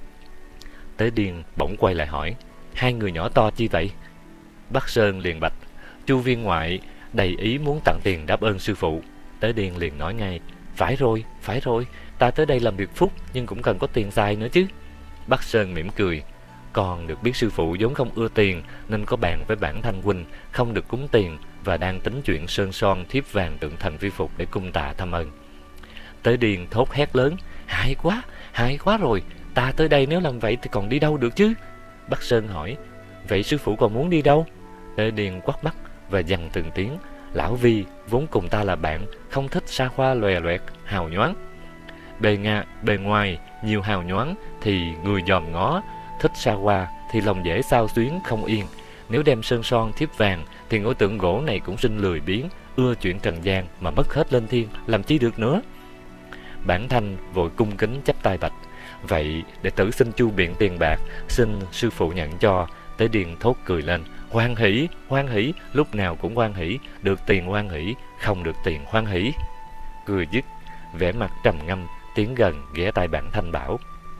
Tế Điên bỗng quay lại hỏi: Hai người nhỏ to chi vậy? Bắc Sơn liền bạch: Chu viên ngoại đầy ý muốn tặng tiền đáp ơn sư phụ. Tế Điên liền nói ngay: Phải rồi, phải rồi, ta tới đây làm việc phúc, nhưng cũng cần có tiền xài nữa chứ. Bắc Sơn mỉm cười: Con được biết sư phụ vốn không ưa tiền, nên có bàn với Bản Thanh huynh không được cúng tiền, và đang tính chuyện sơn son thiếp vàng tượng thần vi phục để cung tạ thăm ơn. Tế Điên thốt hét lớn: Hại quá, hại quá rồi, ta tới đây nếu làm vậy thì còn đi đâu được chứ? Bắc Sơn hỏi: Vậy sư phụ còn muốn đi đâu? Tế Điên quắt mắt và dằn từng tiếng: Lão Vi vốn cùng ta là bạn, không thích xa hoa lòe loẹt, hào nhoáng. Bề nga, bề ngoài nhiều hào nhoáng thì người dòm ngó, thích xa hoa thì lòng dễ xao xuyến không yên. Nếu đem sơn son thiếp vàng thì ngôi tượng gỗ này cũng sinh lười biếng, ưa chuyện trần gian mà mất hết lên thiên, làm chi được nữa. Bản Thanh vội cung kính chắp tay bạch: Vậy đệ tử xin chu biện tiền bạc, xin sư phụ nhận cho. Tế Điền thốt cười lên: Hoan hỷ, hoan hỷ, lúc nào cũng hoan hỷ, được tiền hoan hỷ, không được tiền hoan hỷ. Cười dứt, vẻ mặt trầm ngâm, tiến gần ghé tai Bản Thanh bảo: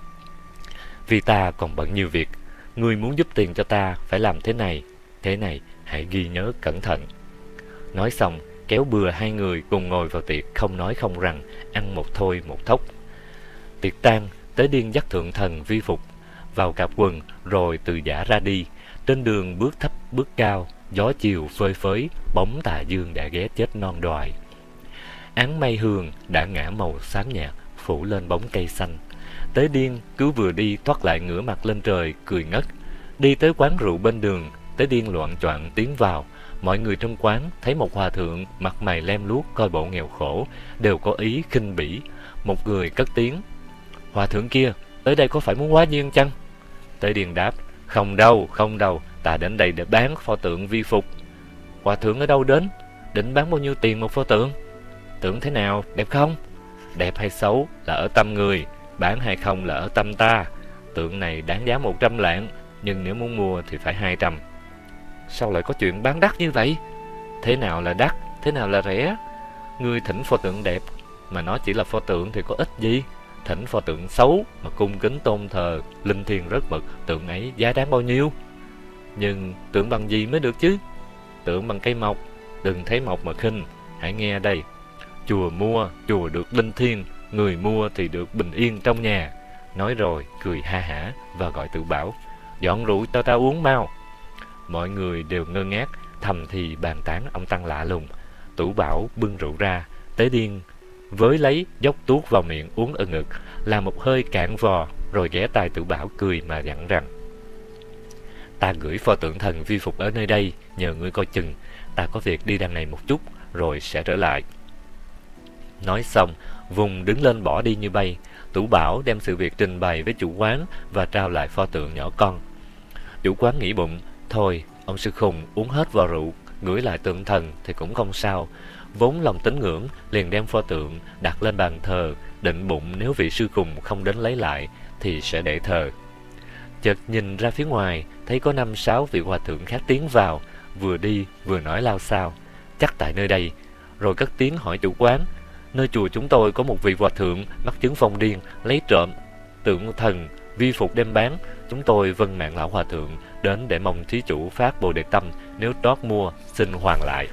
Vì ta còn bận nhiều việc, ngươi muốn giúp tiền cho ta phải làm thế này, thế này, hãy ghi nhớ cẩn thận. Nói xong, kéo bừa hai người cùng ngồi vào tiệc, không nói không rằng, ăn một thôi một thốc. Tiệc tan, Tế Điên dắt thượng thần vi phục vào cạp quần, rồi từ giã ra đi. Trên đường bước thấp bước cao, Gió chiều phơi phới, bóng tà dương đã ghé chết non đoài. Áng mây hương đã ngả màu xám nhạt, phủ lên bóng cây xanh. Tế Điên cứ vừa đi thoát lại ngửa mặt lên trời, cười ngất. Đi tới quán rượu bên đường, Tế Điên loạng choạng tiến vào. Mọi người trong quán thấy một hòa thượng mặt mày lem luốc coi bộ nghèo khổ, đều có ý khinh bỉ. Một người cất tiếng: "Hòa thượng kia, tới đây có phải muốn hóa duyên chăng?" Tế Điên đáp: "Không đâu, không đâu, ta đến đây để bán pho tượng vi phục." "Hòa thượng ở đâu đến? Định bán bao nhiêu tiền một pho tượng?" "Tượng thế nào, đẹp không?" "Đẹp hay xấu là ở tâm người, bán hay không là ở tâm ta. Tượng này đáng giá một trăm lạng, nhưng nếu muốn mua thì phải hai trăm." "Sao lại có chuyện bán đắt như vậy?" "Thế nào là đắt, thế nào là rẻ? Ngươi thỉnh pho tượng đẹp mà nó chỉ là pho tượng thì có ích gì? Thỉnh pho tượng xấu mà cung kính tôn thờ linh thiêng rất mực, tượng ấy giá đáng bao nhiêu?" "Nhưng tượng bằng gì mới được chứ?" "Tượng bằng cây mộc, đừng thấy mộc mà khinh. Hãy nghe đây: chùa mua, chùa được linh thiêng, người mua thì được bình yên trong nhà." Nói rồi cười ha hả và gọi Tử Bảo: "Dọn rượu cho ta uống mau." Mọi người đều ngơ ngác, thầm thì bàn tán ông tăng lạ lùng. Tử Bảo bưng rượu ra, Tế Điên với lấy dốc tuốt vào miệng uống ừng ực, làm một hơi cạn vò, rồi ghé tai Tử Bảo cười mà dặn rằng: "Ta gửi pho tượng thần vi phục ở nơi đây, nhờ ngươi coi chừng. Ta có việc đi đằng này một chút, rồi sẽ trở lại." Nói xong, vùng đứng lên bỏ đi như bay. Tử Bảo đem sự việc trình bày với chủ quán và trao lại pho tượng nhỏ con. Chủ quán nghĩ bụng: thôi, ông sư khùng uống hết vò rượu, gửi lại tượng thần thì cũng không sao. Vốn lòng tín ngưỡng, liền đem pho tượng đặt lên bàn thờ, định bụng nếu vị sư khùng không đến lấy lại thì sẽ để thờ. Chợt nhìn ra phía ngoài, thấy có năm sáu vị hòa thượng khác tiến vào, vừa đi vừa nói lao xao: "Chắc tại nơi đây." Rồi cất tiếng hỏi chủ quán: "Nơi chùa chúng tôi có một vị hòa thượng mắc chứng phong điên, lấy trộm tượng thần vi phục đem bán. Chúng tôi vâng mạng lão hòa thượng đến để mong thí chủ phát bồ đề tâm, nếu trót mua xin hoàn lại."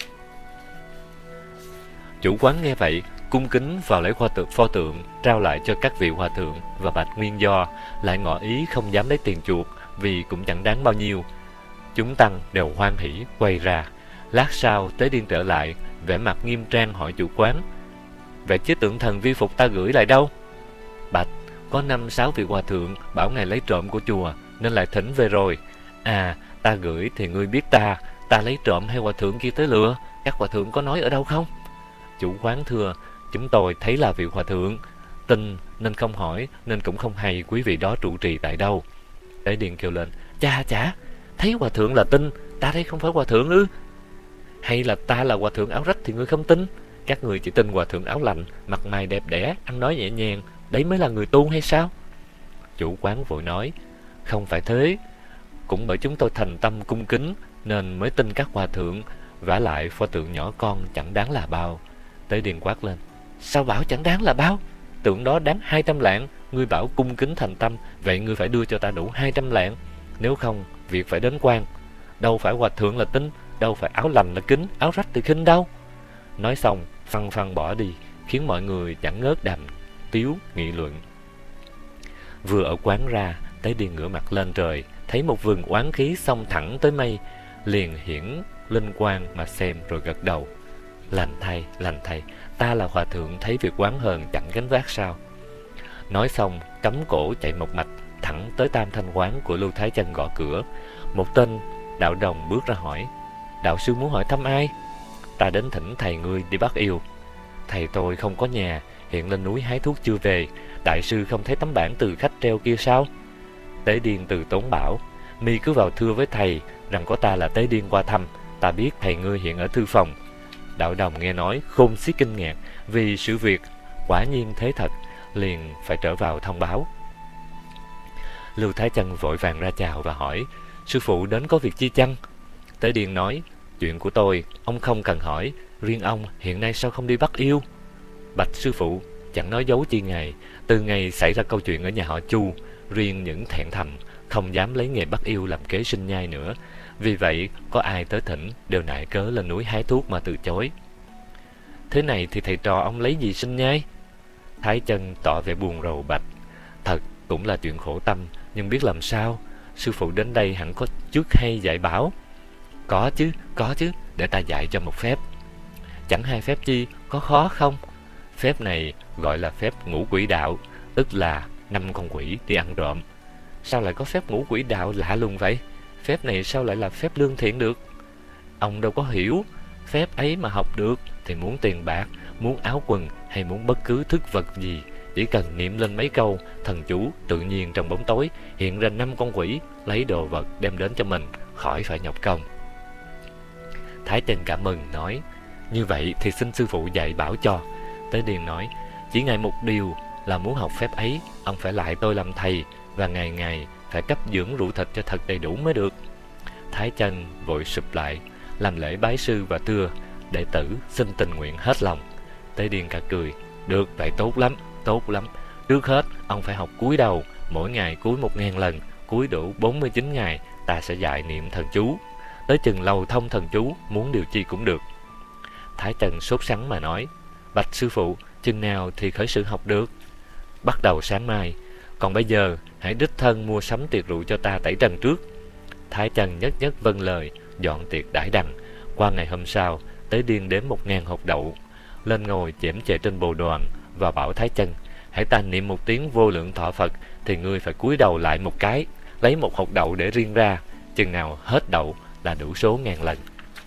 Chủ quán nghe vậy, cung kính vào lấy pho tượng, pho tượng trao lại cho các vị hòa thượng và bạch nguyên do, lại ngỏ ý không dám lấy tiền chuộc vì cũng chẳng đáng bao nhiêu. Chúng tăng đều hoan hỉ quay ra. Lát sau Tế Điên trở lại, vẻ mặt nghiêm trang hỏi chủ quán: "Vậy chứ tượng thần vi phục ta gửi lại đâu?" "Bạch, có năm sáu vị hòa thượng bảo ngài lấy trộm của chùa nên lại thỉnh về rồi." "À, ta gửi thì ngươi biết ta ta lấy trộm hay hòa thượng kia tới lừa? Các hòa thượng có nói ở đâu không?" Chủ quán thưa: "Chúng tôi thấy là vị hòa thượng, tin nên không hỏi, nên cũng không hay quý vị đó trụ trì tại đâu." Tế Điên kêu lên: "Chà chà, thấy hòa thượng là tin, ta thấy không phải hòa thượng ư? Hay là ta là hòa thượng áo rách thì ngươi không tin? Các người chỉ tin hòa thượng áo lạnh, mặt mày đẹp đẽ, ăn nói nhẹ nhàng, đấy mới là người tu hay sao?" Chủ quán vội nói: "Không phải thế, cũng bởi chúng tôi thành tâm cung kính nên mới tin các hòa thượng, vả lại pho tượng nhỏ con chẳng đáng là bao." Tế Điên quát lên: "Sao bảo chẳng đáng là bao? Tượng đó đáng hai trăm lạng, ngươi bảo cung kính thành tâm, vậy ngươi phải đưa cho ta đủ hai trăm lạng, nếu không việc phải đến quan. Đâu phải hòa thượng là tin, đâu phải áo lành là kính, áo rách thì khinh đâu." Nói xong phăng phăng bỏ đi, khiến mọi người chẳng ngớt đàm tiếu nghị luận. Vừa ở quán ra, Tế Điên ngửa mặt lên trời, thấy một vườn oán khí xông thẳng tới mây, liền hiển linh quang mà xem rồi gật đầu: "Lành thay, lành thay, ta là hòa thượng thấy việc oán hờn chẳng gánh vác sao?" Nói xong cắm cổ chạy một mạch thẳng tới tam thanh quán của Lưu Thái Chân gõ cửa. Một tên đạo đồng bước ra hỏi: "Đạo sư muốn hỏi thăm ai?" "Ta đến thỉnh thầy ngươi đi bắt yêu." "Thầy tôi không có nhà, hiện lên núi hái thuốc chưa về. Đại sư không thấy tấm bảng từ khách treo kia sao?" Tế Điên từ tốn bảo: "Mi cứ vào thưa với thầy rằng có ta là Tế Điên qua thăm, ta biết thầy ngươi hiện ở thư phòng." Đạo đồng nghe nói khôn xiết kinh ngạc, vì sự việc quả nhiên thế thật, liền phải trở vào thông báo. Lưu Thái Chân vội vàng ra chào và hỏi: "Sư phụ đến có việc chi chăng?" Tế Điên nói: "Chuyện của tôi ông không cần hỏi, riêng ông hiện nay sao không đi bắt yêu?" "Bạch sư phụ, chẳng nói dấu chi ngài, từ ngày xảy ra câu chuyện ở nhà họ Chu, riêng những thẹn thầm không dám lấy nghề bắt yêu làm kế sinh nhai nữa. Vì vậy có ai tới thỉnh đều nại cớ lên núi hái thuốc mà từ chối." "Thế này thì thầy trò ông lấy gì sinh nhai?" Thái Chân tỏ vẻ buồn rầu bạch: "Thật cũng là chuyện khổ tâm, nhưng biết làm sao. Sư phụ đến đây hẳn có trước hay dạy bảo." Có chứ, có chứ, để ta dạy cho một phép. Chẳng hay phép chi, có khó không? Phép này gọi là phép ngũ quỷ đạo, tức là năm con quỷ đi ăn trộm. Sao lại có phép ngũ quỷ đạo lạ lùng vậy? Phép này sao lại là phép lương thiện được? Ông đâu có hiểu. Phép ấy mà học được thì muốn tiền bạc, muốn áo quần hay muốn bất cứ thức vật gì, chỉ cần niệm lên mấy câu thần chú, tự nhiên trong bóng tối hiện ra năm con quỷ lấy đồ vật đem đến cho mình, khỏi phải nhọc công. Thái Chân cảm mừng nói: như vậy thì xin sư phụ dạy bảo cho. Tế Điền nói: chỉ ngại một điều là muốn học phép ấy, ông phải lại tôi làm thầy, và ngày ngày phải cấp dưỡng rượu thịt cho thật đầy đủ mới được. Thái Chân vội sụp lại làm lễ bái sư và thưa: đệ tử xin tình nguyện hết lòng. Tế Điền cả cười: được, vậy tốt lắm, tốt lắm. Trước hết ông phải học cúi đầu, mỗi ngày cúi một ngàn lần, cúi đủ bốn mươi chín ngày, ta sẽ dạy niệm thần chú. Tới chừng lầu thông thần chú, muốn điều chi cũng được. Thái Chân sốt sắng mà nói: bạch sư phụ, chừng nào thì khởi sự học được? Bắt đầu sáng mai. Còn bây giờ hãy đích thân mua sắm tiệc rượu cho ta tẩy trần trước. Thái Chân nhất nhất vâng lời, dọn tiệc đãi đằng. Qua ngày hôm sau, Tế Điên đếm một ngàn hột đậu lên ngồi chễm chệ trên bồ đoàn và bảo Thái Chân: hãy ta niệm một tiếng vô lượng thọ Phật thì ngươi phải cúi đầu lại một cái, lấy một hột đậu để riêng ra, chừng nào hết đậu là đủ số ngàn lần.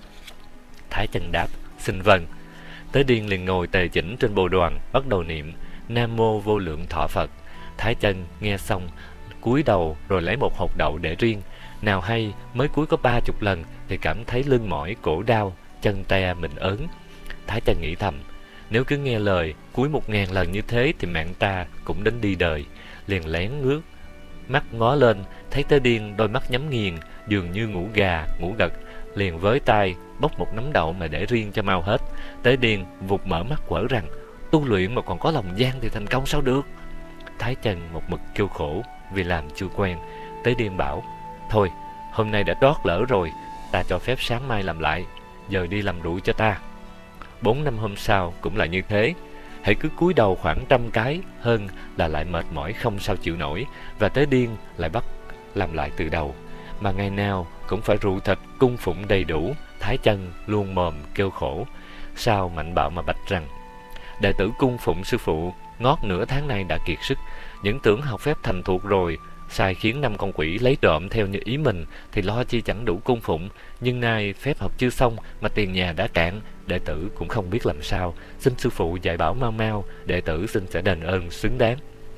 Thái Chân đáp: xin vâng. Tế Điên liền ngồi tề chỉnh trên bồ đoàn, bắt đầu niệm Nam Mô Vô Lượng Thọ Phật. Thái Chân nghe xong cúi đầu rồi lấy một hột đậu để riêng. Nào hay mới cúi có ba chục lần thì cảm thấy lưng mỏi, cổ đau, chân te mình ớn. Thái Chân nghĩ thầm: nếu cứ nghe lời cúi một ngàn lần như thế thì mạng ta cũng đến đi đời. Liền lén ngước mắt ngó lên, thấy Tế Điên đôi mắt nhắm nghiền, dường như ngủ gà ngủ gật, liền với tay bốc một nắm đậu mà để riêng cho mau hết. Tế Điên vụt mở mắt quở rằng: tu luyện mà còn có lòng gian thì thành công sao được? Thái Chân một mực kêu khổ vì làm chưa quen. Tế Điên bảo: thôi, hôm nay đã trót lỡ rồi, ta cho phép sáng mai làm lại, giờ đi làm rượu cho ta. Bốn năm hôm sau cũng là như thế, hãy cứ cúi đầu khoảng trăm cái hơn là lại mệt mỏi không sao chịu nổi, và Tế Điên lại bắt làm lại từ đầu. Mà ngày nào cũng phải rượu thịt cung phụng đầy đủ. Thái Chân luôn mồm kêu khổ. Sao Mạnh Bạo mà bạch rằng: đệ tử cung phụng sư phụ ngót nửa tháng nay đã kiệt sức, những tưởng học phép thành thuộc rồi, sai khiến năm con quỷ lấy trộm theo như ý mình thì lo chi chẳng đủ cung phụng. Nhưng nay phép học chưa xong mà tiền nhà đã cạn, đệ tử cũng không biết làm sao, xin sư phụ dạy bảo mau mau, đệ tử xin sẽ đền ơn xứng đáng.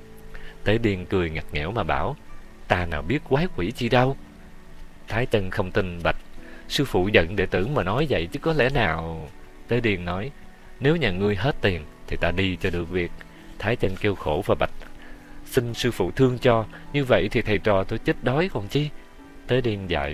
Tế Điên cười ngặt nghẽo mà bảo: ta nào biết quái quỷ chi đâu. Thái Chân không tin bạch: sư phụ giận đệ tử mà nói vậy chứ có lẽ nào. Tế Điên nói: nếu nhà ngươi hết tiền thì ta đi cho được việc. Thái Chân kêu khổ và bạch: xin sư phụ thương cho, như vậy thì thầy trò tôi chết đói còn chi. Tế Điên dạy: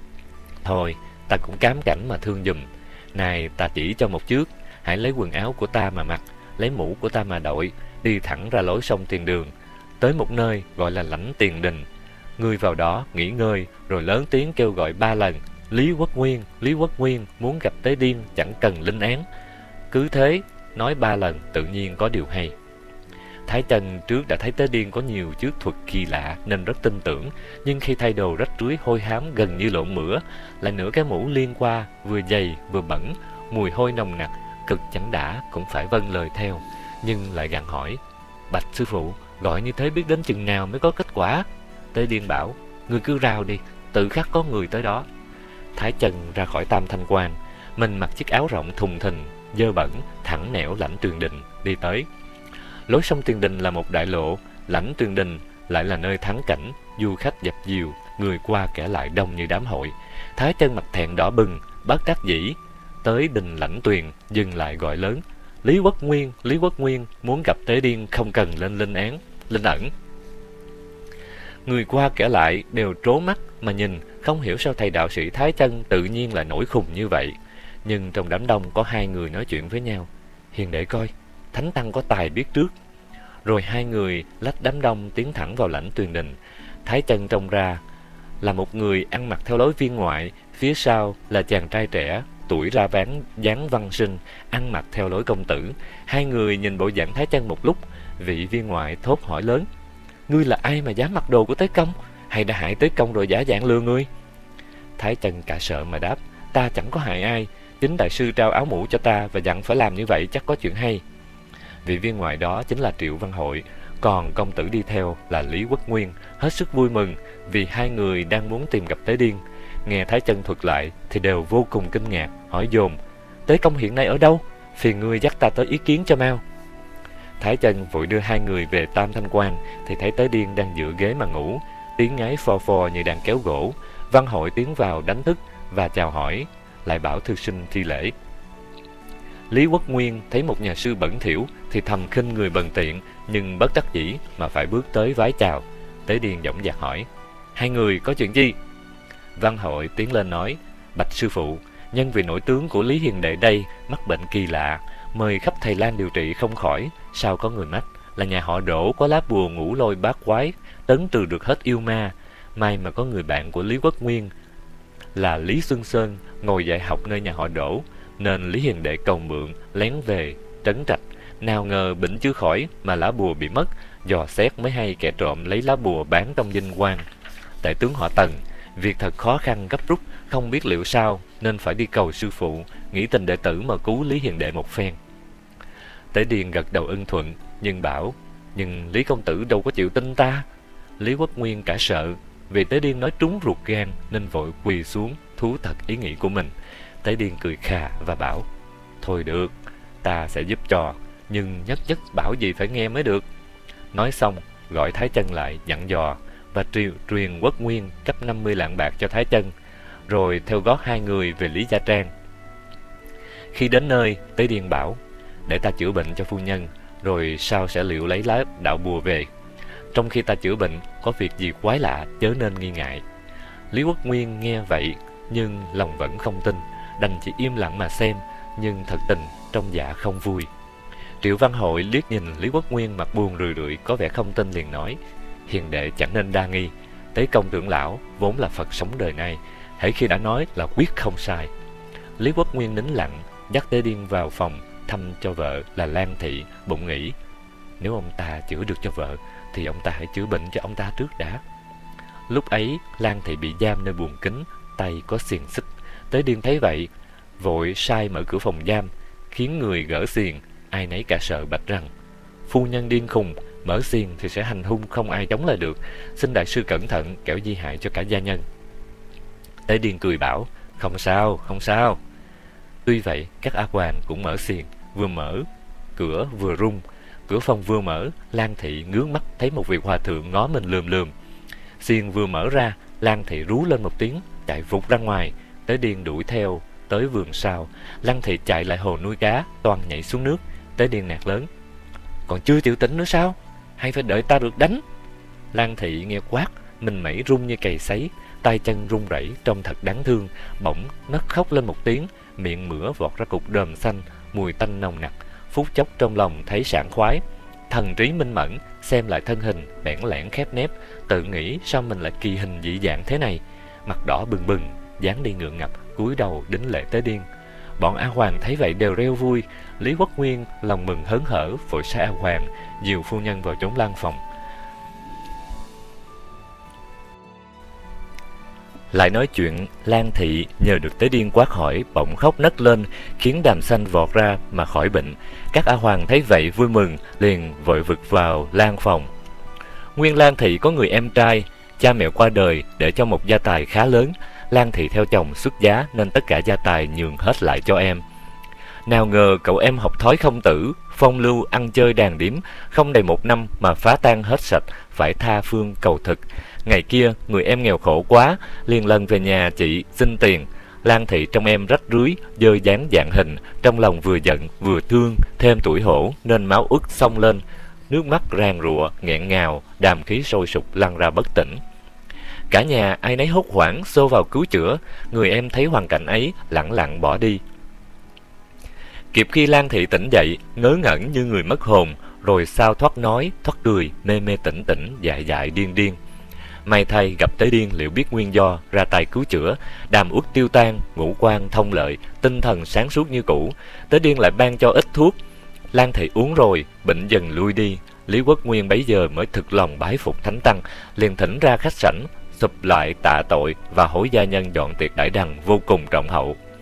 thôi, ta cũng cám cảnh mà thương giùm. Này, ta chỉ cho một trước, hãy lấy quần áo của ta mà mặc, lấy mũ của ta mà đội, đi thẳng ra lối sông Tiền Đường, tới một nơi gọi là lãnh Tiền Đình. Ngươi vào đó nghỉ ngơi, rồi lớn tiếng kêu gọi ba lần: Lý Quốc Nguyên, Lý Quốc Nguyên, muốn gặp Tế Điên, chẳng cần linh án. Cứ thế nói ba lần, tự nhiên có điều hay. Thái Chân trước đã thấy Tế Điên có nhiều chước thuật kỳ lạ nên rất tin tưởng, nhưng khi thay đồ rách rưới hôi hám gần như lộn mửa, lại nửa cái mũ liên qua vừa dày vừa bẩn, mùi hôi nồng nặc, cực chẳng đã cũng phải vâng lời theo, nhưng lại gặng hỏi: bạch sư phụ, gọi như thế biết đến chừng nào mới có kết quả? Tế Điên bảo: ngươi cứ rao đi, tự khắc có người tới đó. Thái Chân ra khỏi Tam Thanh Quan, mình mặc chiếc áo rộng thùng thình, dơ bẩn, thẳng nẻo lãnh Tuyền Đình đi tới. Lối sông Tuyền Đình là một đại lộ, lãnh Tuyền Đình lại là nơi thắng cảnh, du khách dập dìu, người qua kẻ lại đông như đám hội. Thái Chân mặt thẹn đỏ bừng, bất đắc dĩ tới đình lãnh Tuyền, dừng lại gọi lớn: Lý Quốc Nguyên, Lý Quốc Nguyên, muốn gặp Tế Điên không cần lên linh án, linh ẩn. Người qua kẻ lại đều trố mắt mà nhìn, không hiểu sao thầy đạo sĩ Thái Chân tự nhiên lại nổi khùng như vậy. Nhưng trong đám đông có hai người nói chuyện với nhau: hiền để coi, Thánh Tăng có tài biết trước. Rồi hai người lách đám đông tiến thẳng vào lãnh Tuyền Đình. Thái Chân trông ra là một người ăn mặc theo lối viên ngoại, phía sau là chàng trai trẻ, tuổi ra ván dáng văn sinh, ăn mặc theo lối công tử. Hai người nhìn bộ dạng Thái Chân một lúc, vị viên ngoại thốt hỏi lớn: ngươi là ai mà dám mặc đồ của Tế Công, hay đã hại Tế Công rồi giả dạng lừa ngươi? Thái Chân cả sợ mà đáp: ta chẳng có hại ai. Chính đại sư trao áo mũ cho ta và dặn phải làm như vậy, chắc có chuyện hay. Vị viên ngoại đó chính là Triệu Văn Hội, còn công tử đi theo là Lý Quốc Nguyên, hết sức vui mừng vì hai người đang muốn tìm gặp Tế Điên. Nghe Thái Chân thuật lại thì đều vô cùng kinh ngạc, hỏi dồn: Tế công hiện nay ở đâu? Phiền ngươi dắt ta tới ý kiến cho mau. Thái Chân vội đưa hai người về Tam Thanh Quan thì thấy Tế Điên đang dựa ghế mà ngủ, tiếng ngáy phò phò như đang kéo gỗ. Văn Hội tiến vào đánh thức và chào hỏi, lại bảo thư sinh thi lễ. Lý Quốc Nguyên thấy một nhà sư bẩn thỉu thì thầm khinh người bần tiện, nhưng bất đắc dĩ mà phải bước tới vái chào. Tế Điên dõng dạc hỏi: Hai người có chuyện gì? Văn Hội tiến lên nói: Bạch sư phụ, nhân vì nội tướng của Lý Hiền đệ đây mắc bệnh kỳ lạ, mời khắp Thầy Lang điều trị không khỏi. Sao có người mách là nhà họ Đỗ có lá bùa ngũ lôi bát quái, tấn trừ được hết yêu ma. May mà có người bạn của Lý Quốc Nguyên là Lý Xuân Sơn ngồi dạy học nơi nhà họ Đỗ, nên Lý Hiền đệ cầu mượn lén về trấn trạch. Nào ngờ bệnh chưa khỏi mà lá bùa bị mất, dò xét mới hay kẻ trộm lấy lá bùa bán trong dinh quan. Tể tướng họ Tần, việc thật khó khăn gấp rút, không biết liệu sao, nên phải đi cầu sư phụ, nghĩ tình đệ tử mà cứu Lý Hiền đệ một phen. Tế Điền gật đầu ưng thuận, nhưng bảo: Nhưng Lý công tử đâu có chịu tin ta. Lý Quốc Nguyên cả sợ, vì Tế Điên nói trúng ruột gan nên vội quỳ xuống thú thật ý nghĩ của mình. Tế Điên cười khà và bảo: Thôi được, ta sẽ giúp cho, nhưng nhất nhất bảo gì phải nghe mới được. Nói xong gọi Thái Chân lại dặn dò và truyền, truyền Quốc Nguyên cấp năm mươi lạng bạc cho Thái Chân, rồi theo gót hai người về Lý Gia Trang. Khi đến nơi, Tế Điên bảo: Để ta chữa bệnh cho phu nhân, rồi sau sẽ liệu lấy lá đạo bùa về. Trong khi ta chữa bệnh, có việc gì quái lạ chớ nên nghi ngại. Lý Quốc Nguyên nghe vậy nhưng lòng vẫn không tin, đành chỉ im lặng mà xem, nhưng thật tình trong dạ không vui. Triệu Văn Hội liếc nhìn Lý Quốc Nguyên mặt buồn rười rượi, có vẻ không tin, liền nói: Hiền đệ chẳng nên đa nghi. Tế công trưởng lão vốn là Phật sống đời nay, hễ khi đã nói là quyết không sai. Lý Quốc Nguyên nín lặng, dắt Tế Điên vào phòng thăm cho vợ là Lan Thị, bụng nghĩ: Nếu ông ta chữa được cho vợ thì ông ta hãy chữa bệnh cho ông ta trước đã. Lúc ấy Lan Thị bị giam nơi buồng kính, tay có xiềng xích. Tế Điên thấy vậy vội sai mở cửa phòng giam, khiến người gỡ xiềng. Ai nấy cả sợ, bạch rằng: Phu nhân điên khùng, mở xiềng thì sẽ hành hung không ai chống lại được, xin đại sư cẩn thận, kẻo di hại cho cả gia nhân. Tế Điên cười bảo: Không sao, không sao. Tuy vậy các A Hoàn cũng mở xiềng, vừa mở cửa vừa rung. Cửa phòng vừa mở, Lan Thị ngước mắt thấy một vị hòa thượng ngó mình lườm lườm. Xiềng vừa mở ra, Lan Thị rú lên một tiếng, chạy vụt ra ngoài. Tế Điên đuổi theo tới vườn sau. Lan Thị chạy lại hồ nuôi cá, toàn nhảy xuống nước. Tế Điên nạt lớn: Còn chưa chịu tỉnh nữa sao? Hay phải đợi ta được đánh? Lan Thị nghe quát, mình mẩy rung như cày sấy, tay chân run rẩy trông thật đáng thương. Bỗng nấc khóc lên một tiếng, miệng mửa vọt ra cục đờm xanh, mùi tanh nồng nặc. Phút chốc trong lòng thấy sảng khoái, thần trí minh mẫn, xem lại thân hình bẽn lẽn khép nép, tự nghĩ sao mình lại kỳ hình dị dạng thế này. Mặt đỏ bừng bừng, dáng đi ngượng ngập, cúi đầu đính lễ Tế Điên. Bọn A Hoàng thấy vậy đều reo vui. Lý Quốc Nguyên lòng mừng hớn hở, vội sai A Hoàng dìu phu nhân vào chốn lan phòng. Lại nói chuyện Lan Thị nhờ được Tế Điên quát hỏi, bỗng khóc nấc lên, khiến đàm xanh vọt ra mà khỏi bệnh. Các A Hoàng thấy vậy vui mừng, liền vội vực vào lan phòng. Nguyên Lan Thị có người em trai, cha mẹ qua đời để cho một gia tài khá lớn. Lan Thị theo chồng xuất giá nên tất cả gia tài nhường hết lại cho em. Nào ngờ cậu em học thói không tử, phong lưu ăn chơi đàn điếm, không đầy một năm mà phá tan hết sạch, phải tha phương cầu thực. Ngày kia người em nghèo khổ quá, liền lần về nhà chị xin tiền. Lan Thị trong em rách rưới, dơ dáng dạng hình, trong lòng vừa giận vừa thương, thêm tuổi hổ nên máu ức xông lên, nước mắt ràn rụa nghẹn ngào, đàm khí sôi sục lăn ra bất tỉnh. Cả nhà ai nấy hốt hoảng xô vào cứu chữa. Người em thấy hoàn cảnh ấy lẳng lặng bỏ đi. Kịp khi Lan Thị tỉnh dậy, ngớ ngẩn như người mất hồn, rồi sao thoát nói thoát cười, mê mê tỉnh tỉnh, dại dại điên điên. May thay gặp Tế Điên liệu biết nguyên do, ra tay cứu chữa, đàm uất tiêu tan, ngũ quan thông lợi, tinh thần sáng suốt như cũ. Tế Điên lại ban cho ít thuốc. Lan Thị uống rồi, bệnh dần lui đi. Lý Quốc Nguyên bấy giờ mới thực lòng bái phục thánh tăng, liền thỉnh ra khách sảnh, sụp lại tạ tội và hối gia nhân dọn tiệc đãi đằng vô cùng trọng hậu.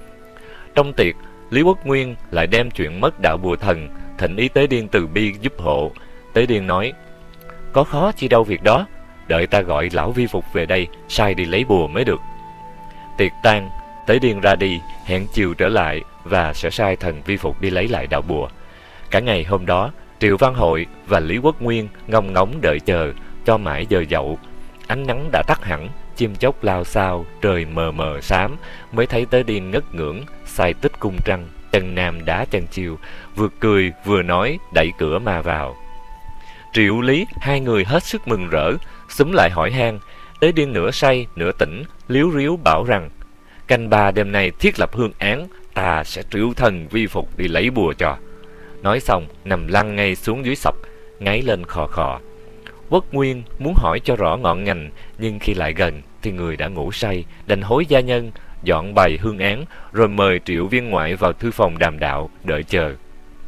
Trong tiệc, Lý Quốc Nguyên lại đem chuyện mất đạo bùa thần thỉnh ý Tế Điên từ bi giúp hộ. Tế Điên nói: có khó chi đâu việc đó, đợi ta gọi lão vi phục về đây, sai đi lấy bùa mới được. Tiệc tan, Tế Điên ra đi, hẹn chiều trở lại và sẽ sai thần vi phục đi lấy lại đạo bùa. Cả ngày hôm đó, Triệu Văn Hội và Lý Quốc Nguyên ngông ngóng đợi chờ cho mãi giờ dậu. Ánh nắng đã tắt hẳn, chim chóc lao xao, trời mờ mờ xám, mới thấy Tế Điên ngất ngưỡng xài tích cung trăng, chân nam đá chân chiều, vừa cười vừa nói, đẩy cửa mà vào. Triệu Lý hai người hết sức mừng rỡ, xúm lại hỏi han. Tế Điên nửa say nửa tỉnh, líu ríu bảo rằng: canh ba đêm nay thiết lập hương án, ta sẽ triệu thần vi phục đi lấy bùa cho. Nói xong nằm lăn ngay xuống dưới sọc, ngáy lên khò khò. Quốc Nguyên muốn hỏi cho rõ ngọn ngành, nhưng khi lại gần thì người đã ngủ say, đành hối gia nhân dọn bày hương án, rồi mời Triệu Viên Ngoại vào thư phòng đàm đạo đợi chờ.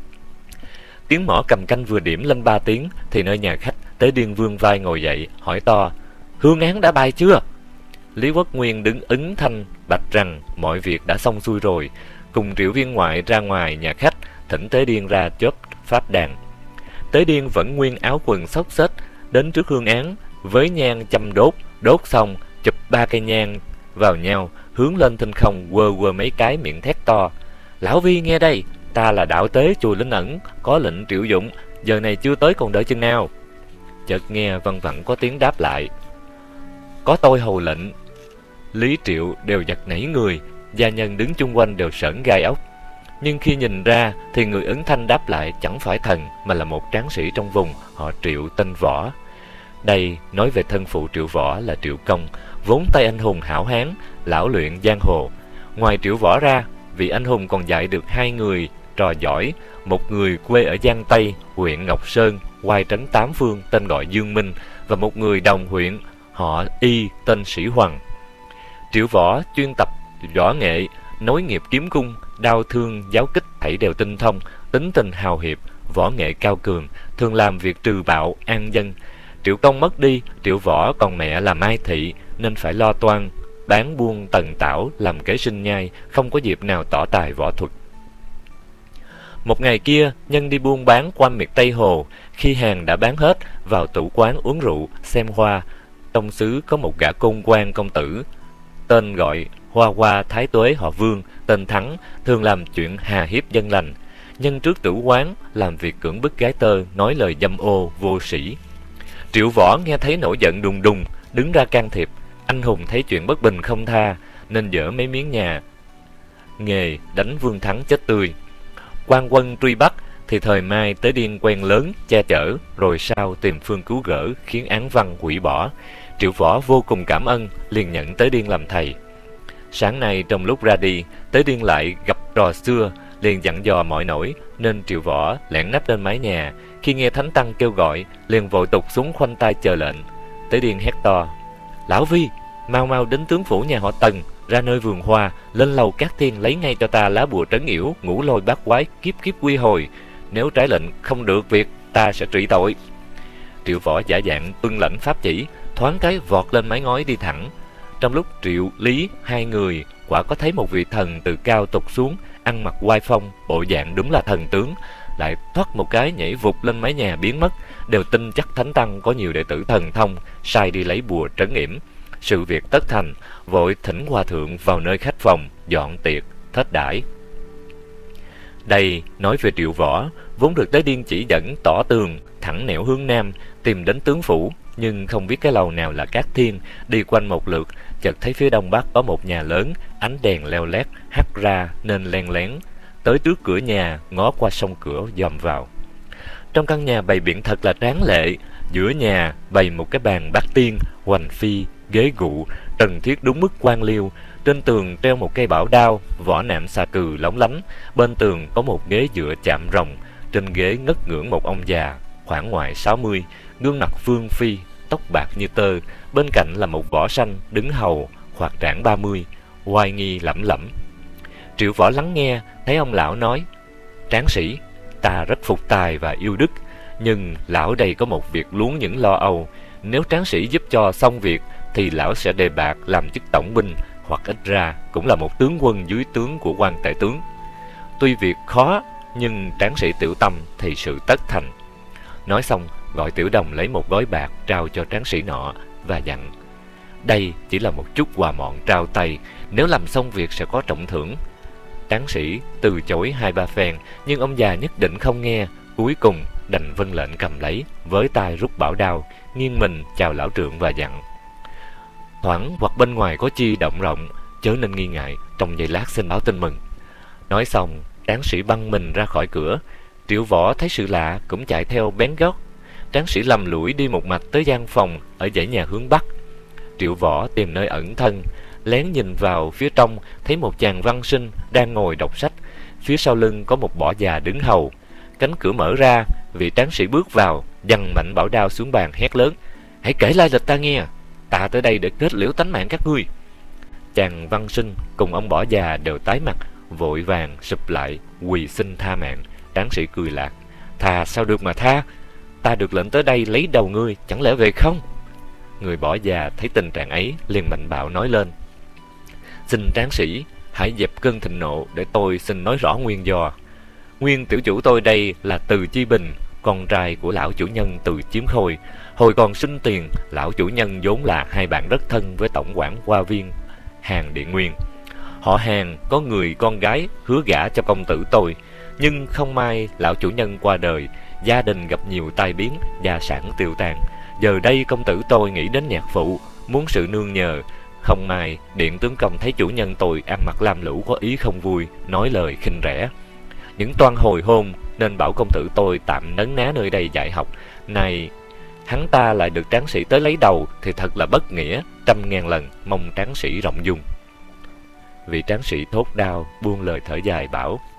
Tiếng mõ cầm canh vừa điểm lên ba tiếng thì nơi nhà khách, Tế Điên vươn vai ngồi dậy hỏi to: hương án đã bài chưa? Lý Quốc Nguyên đứng ứng thanh bạch rằng mọi việc đã xong xuôi rồi, cùng Triệu Viên Ngoại ra ngoài nhà khách thỉnh Tế Điên ra chớp pháp đàn. Tế Điên vẫn nguyên áo quần xốc xếch đến trước hương án, với nhang châm đốt, đốt xong chụp ba cây nhang vào nhau, hướng lên thinh không, quơ quơ mấy cái miệng thét to: lão Vi nghe đây, ta là đạo tế chùa Linh Ẩn, có lệnh triệu dụng, giờ này chưa tới còn đợi chừng nào? Chợt nghe văng vẳng có tiếng đáp lại: có tôi hầu lệnh. Lý Triệu đều giật nảy người, gia nhân đứng chung quanh đều sởn gai ốc. Nhưng khi nhìn ra thì người ứng thanh đáp lại chẳng phải thần, mà là một tráng sĩ trong vùng, họ Triệu tên Võ. Đây nói về thân phụ Triệu Võ là Triệu Công, vốn tay anh hùng hảo hán, lão luyện giang hồ. Ngoài Triệu Võ ra, vị anh hùng còn dạy được hai người trò giỏi, một người quê ở Giang Tây, huyện Ngọc Sơn, oai trấn tám phương, tên gọi Dương Minh, và một người đồng huyện, họ Y, tên Sĩ Hoàng. Triệu Võ chuyên tập võ nghệ, nối nghiệp kiếm cung, đao thương, giáo kích thảy đều tinh thông, tính tình hào hiệp, võ nghệ cao cường, thường làm việc trừ bạo, an dân. Triệu Công mất đi, Triệu Võ còn mẹ là Mai Thị, nên phải lo toan bán buôn tần tảo làm kế sinh nhai, không có dịp nào tỏ tài võ thuật. Một ngày kia, nhân đi buôn bán quanh miệt Tây Hồ, khi hàng đã bán hết, vào tủ quán uống rượu, xem hoa. Trong xứ có một gã công quan công tử, tên gọi Hoa Hoa Thái Tuế họ Vương, tên Thắng, thường làm chuyện hà hiếp dân lành. Nhân trước tử quán làm việc cưỡng bức gái tơ, nói lời dâm ô vô sĩ. Triệu Võ nghe thấy nổi giận đùng đùng, đứng ra can thiệp. Anh hùng thấy chuyện bất bình không tha, nên dỡ mấy miếng nhà nghề đánh Vương Thắng chết tươi. Quan quân truy bắt thì thời Mai Tế Điên quen lớn che chở, rồi sau tìm phương cứu gỡ, khiến án văn hủy bỏ. Triệu Võ vô cùng cảm ơn, liền nhận Tế Điên làm thầy. Sáng nay trong lúc ra đi, Tế Điên lại gặp trò xưa, liền dặn dò mọi nỗi, nên Triệu Võ lẻn nấp lên mái nhà. Khi nghe thánh tăng kêu gọi, liền vội tụt xuống khoanh tay chờ lệnh. Tế Điên hét to: lão Vi, mau mau đến tướng phủ nhà họ Tần, ra nơi vườn hoa, lên lầu Cát Thiên lấy ngay cho ta lá bùa trấn yểu, ngũ lôi bát quái, kiếp kiếp quy hồi. Nếu trái lệnh không được việc, ta sẽ trị tội. Triệu Võ giả dạng tuân lệnh pháp chỉ, thoáng cái vọt lên mái ngói đi thẳng. Trong lúc Triệu Lý hai người quả có thấy một vị thần từ cao tụt xuống, ăn mặc oai phong, bộ dạng đúng là thần tướng, lại thoát một cái nhảy vụt lên mái nhà biến mất. Đều tin chắc thánh tăng có nhiều đệ tử thần thông, sai đi lấy bùa trấn yểm. Sự việc tất thành, vội thỉnh hòa thượng vào nơi khách phòng dọn tiệc thết đãi. Đây nói về Triệu Võ, vốn được Tế Điên chỉ dẫn tỏ tường thẳng nẻo hướng nam, tìm đến tướng phủ, nhưng không biết cái lầu nào là Cát Thiên. Đi quanh một lượt, chợt thấy phía đông bắc có một nhà lớn, ánh đèn leo lét hắt ra nên len lén tới trước cửa nhà, ngó qua song cửa dòm vào. Trong căn nhà bày biện thật là tráng lệ. Giữa nhà bày một cái bàn bát tiên, hoành phi, ghế gụ, trần thiết đúng mức quan liêu. Trên tường treo một cây bảo đao, vỏ nạm xà cừ lóng lánh. Bên tường có một ghế dựa chạm rồng. Trên ghế ngất ngưỡng một ông già khoảng ngoài sáu mươi, gương mặt phương phi, tóc bạc như tơ. Bên cạnh là một võ sanh đứng hầu, hoặc trảng ba mươi, oai nghi lẩm lẩm. Triệu Võ lắng nghe, thấy ông lão nói: tráng sĩ, ta rất phục tài và yêu đức, nhưng lão đây có một việc luống những lo âu. Nếu tráng sĩ giúp cho xong việc thì lão sẽ đề bạt làm chức tổng binh, hoặc ít ra cũng là một tướng quân dưới tướng của quan tể tướng. Tuy việc khó, nhưng tráng sĩ Tiểu Tâm thì sự tất thành. Nói xong, gọi Tiểu Đồng lấy một gói bạc trao cho tráng sĩ nọ và dặn: đây chỉ là một chút quà mọn trao tay, nếu làm xong việc sẽ có trọng thưởng. Tráng sĩ từ chối hai ba phen, nhưng ông già nhất định không nghe, cuối cùng đành vâng lệnh cầm lấy, với tay rút bảo đao, nghiêng mình chào lão trượng và dặn: thoảng hoặc bên ngoài có chi động rộng, chớ nên nghi ngại, trong giây lát xin báo tin mừng. Nói xong, tráng sĩ băng mình ra khỏi cửa. Triệu Võ thấy sự lạ cũng chạy theo bén gót. Tráng sĩ lầm lũi đi một mạch tới gian phòng ở dãy nhà hướng bắc. Triệu Võ tìm nơi ẩn thân, lén nhìn vào phía trong, thấy một chàng văn sinh đang ngồi đọc sách. Phía sau lưng có một bỏ già đứng hầu. Cánh cửa mở ra, vị tráng sĩ bước vào, giằng mạnh bảo đao xuống bàn hét lớn: hãy kể lai lịch ta nghe, ta tới đây để kết liễu tánh mạng các ngươi. Chàng văn sinh cùng ông bỏ già đều tái mặt, vội vàng sụp lại quỳ xin tha mạng. Tráng sĩ cười lạc: thà sao được mà tha, ta được lệnh tới đây lấy đầu ngươi, chẳng lẽ về không? Người bỏ già thấy tình trạng ấy, liền mạnh bạo nói lên: xin tráng sĩ hãy dẹp cơn thịnh nộ, để tôi xin nói rõ nguyên do. Nguyên tiểu chủ tôi đây là Từ Chi Bình, con trai của lão chủ nhân Từ Chiếm Khôi. Hồi còn sinh tiền, lão chủ nhân vốn là hai bạn rất thân với tổng quản hoa viên Hàn Điện Nguyên. Họ Hàn có người con gái hứa gả cho công tử tôi, nhưng không may lão chủ nhân qua đời, gia đình gặp nhiều tai biến, gia sản tiêu tan. Giờ đây công tử tôi nghĩ đến nhạc phụ, muốn sự nương nhờ. Không may điện tướng công thấy chủ nhân tôi ăn mặc lam lũ có ý không vui, nói lời khinh rẻ. Những toan hồi hôn nên bảo công tử tôi tạm nấn ná nơi đây dạy học. Này hắn ta lại được tráng sĩ tới lấy đầu thì thật là bất nghĩa, trăm ngàn lần mong tráng sĩ rộng dung. Vị tráng sĩ thốt đao buông lời thở dài bảo: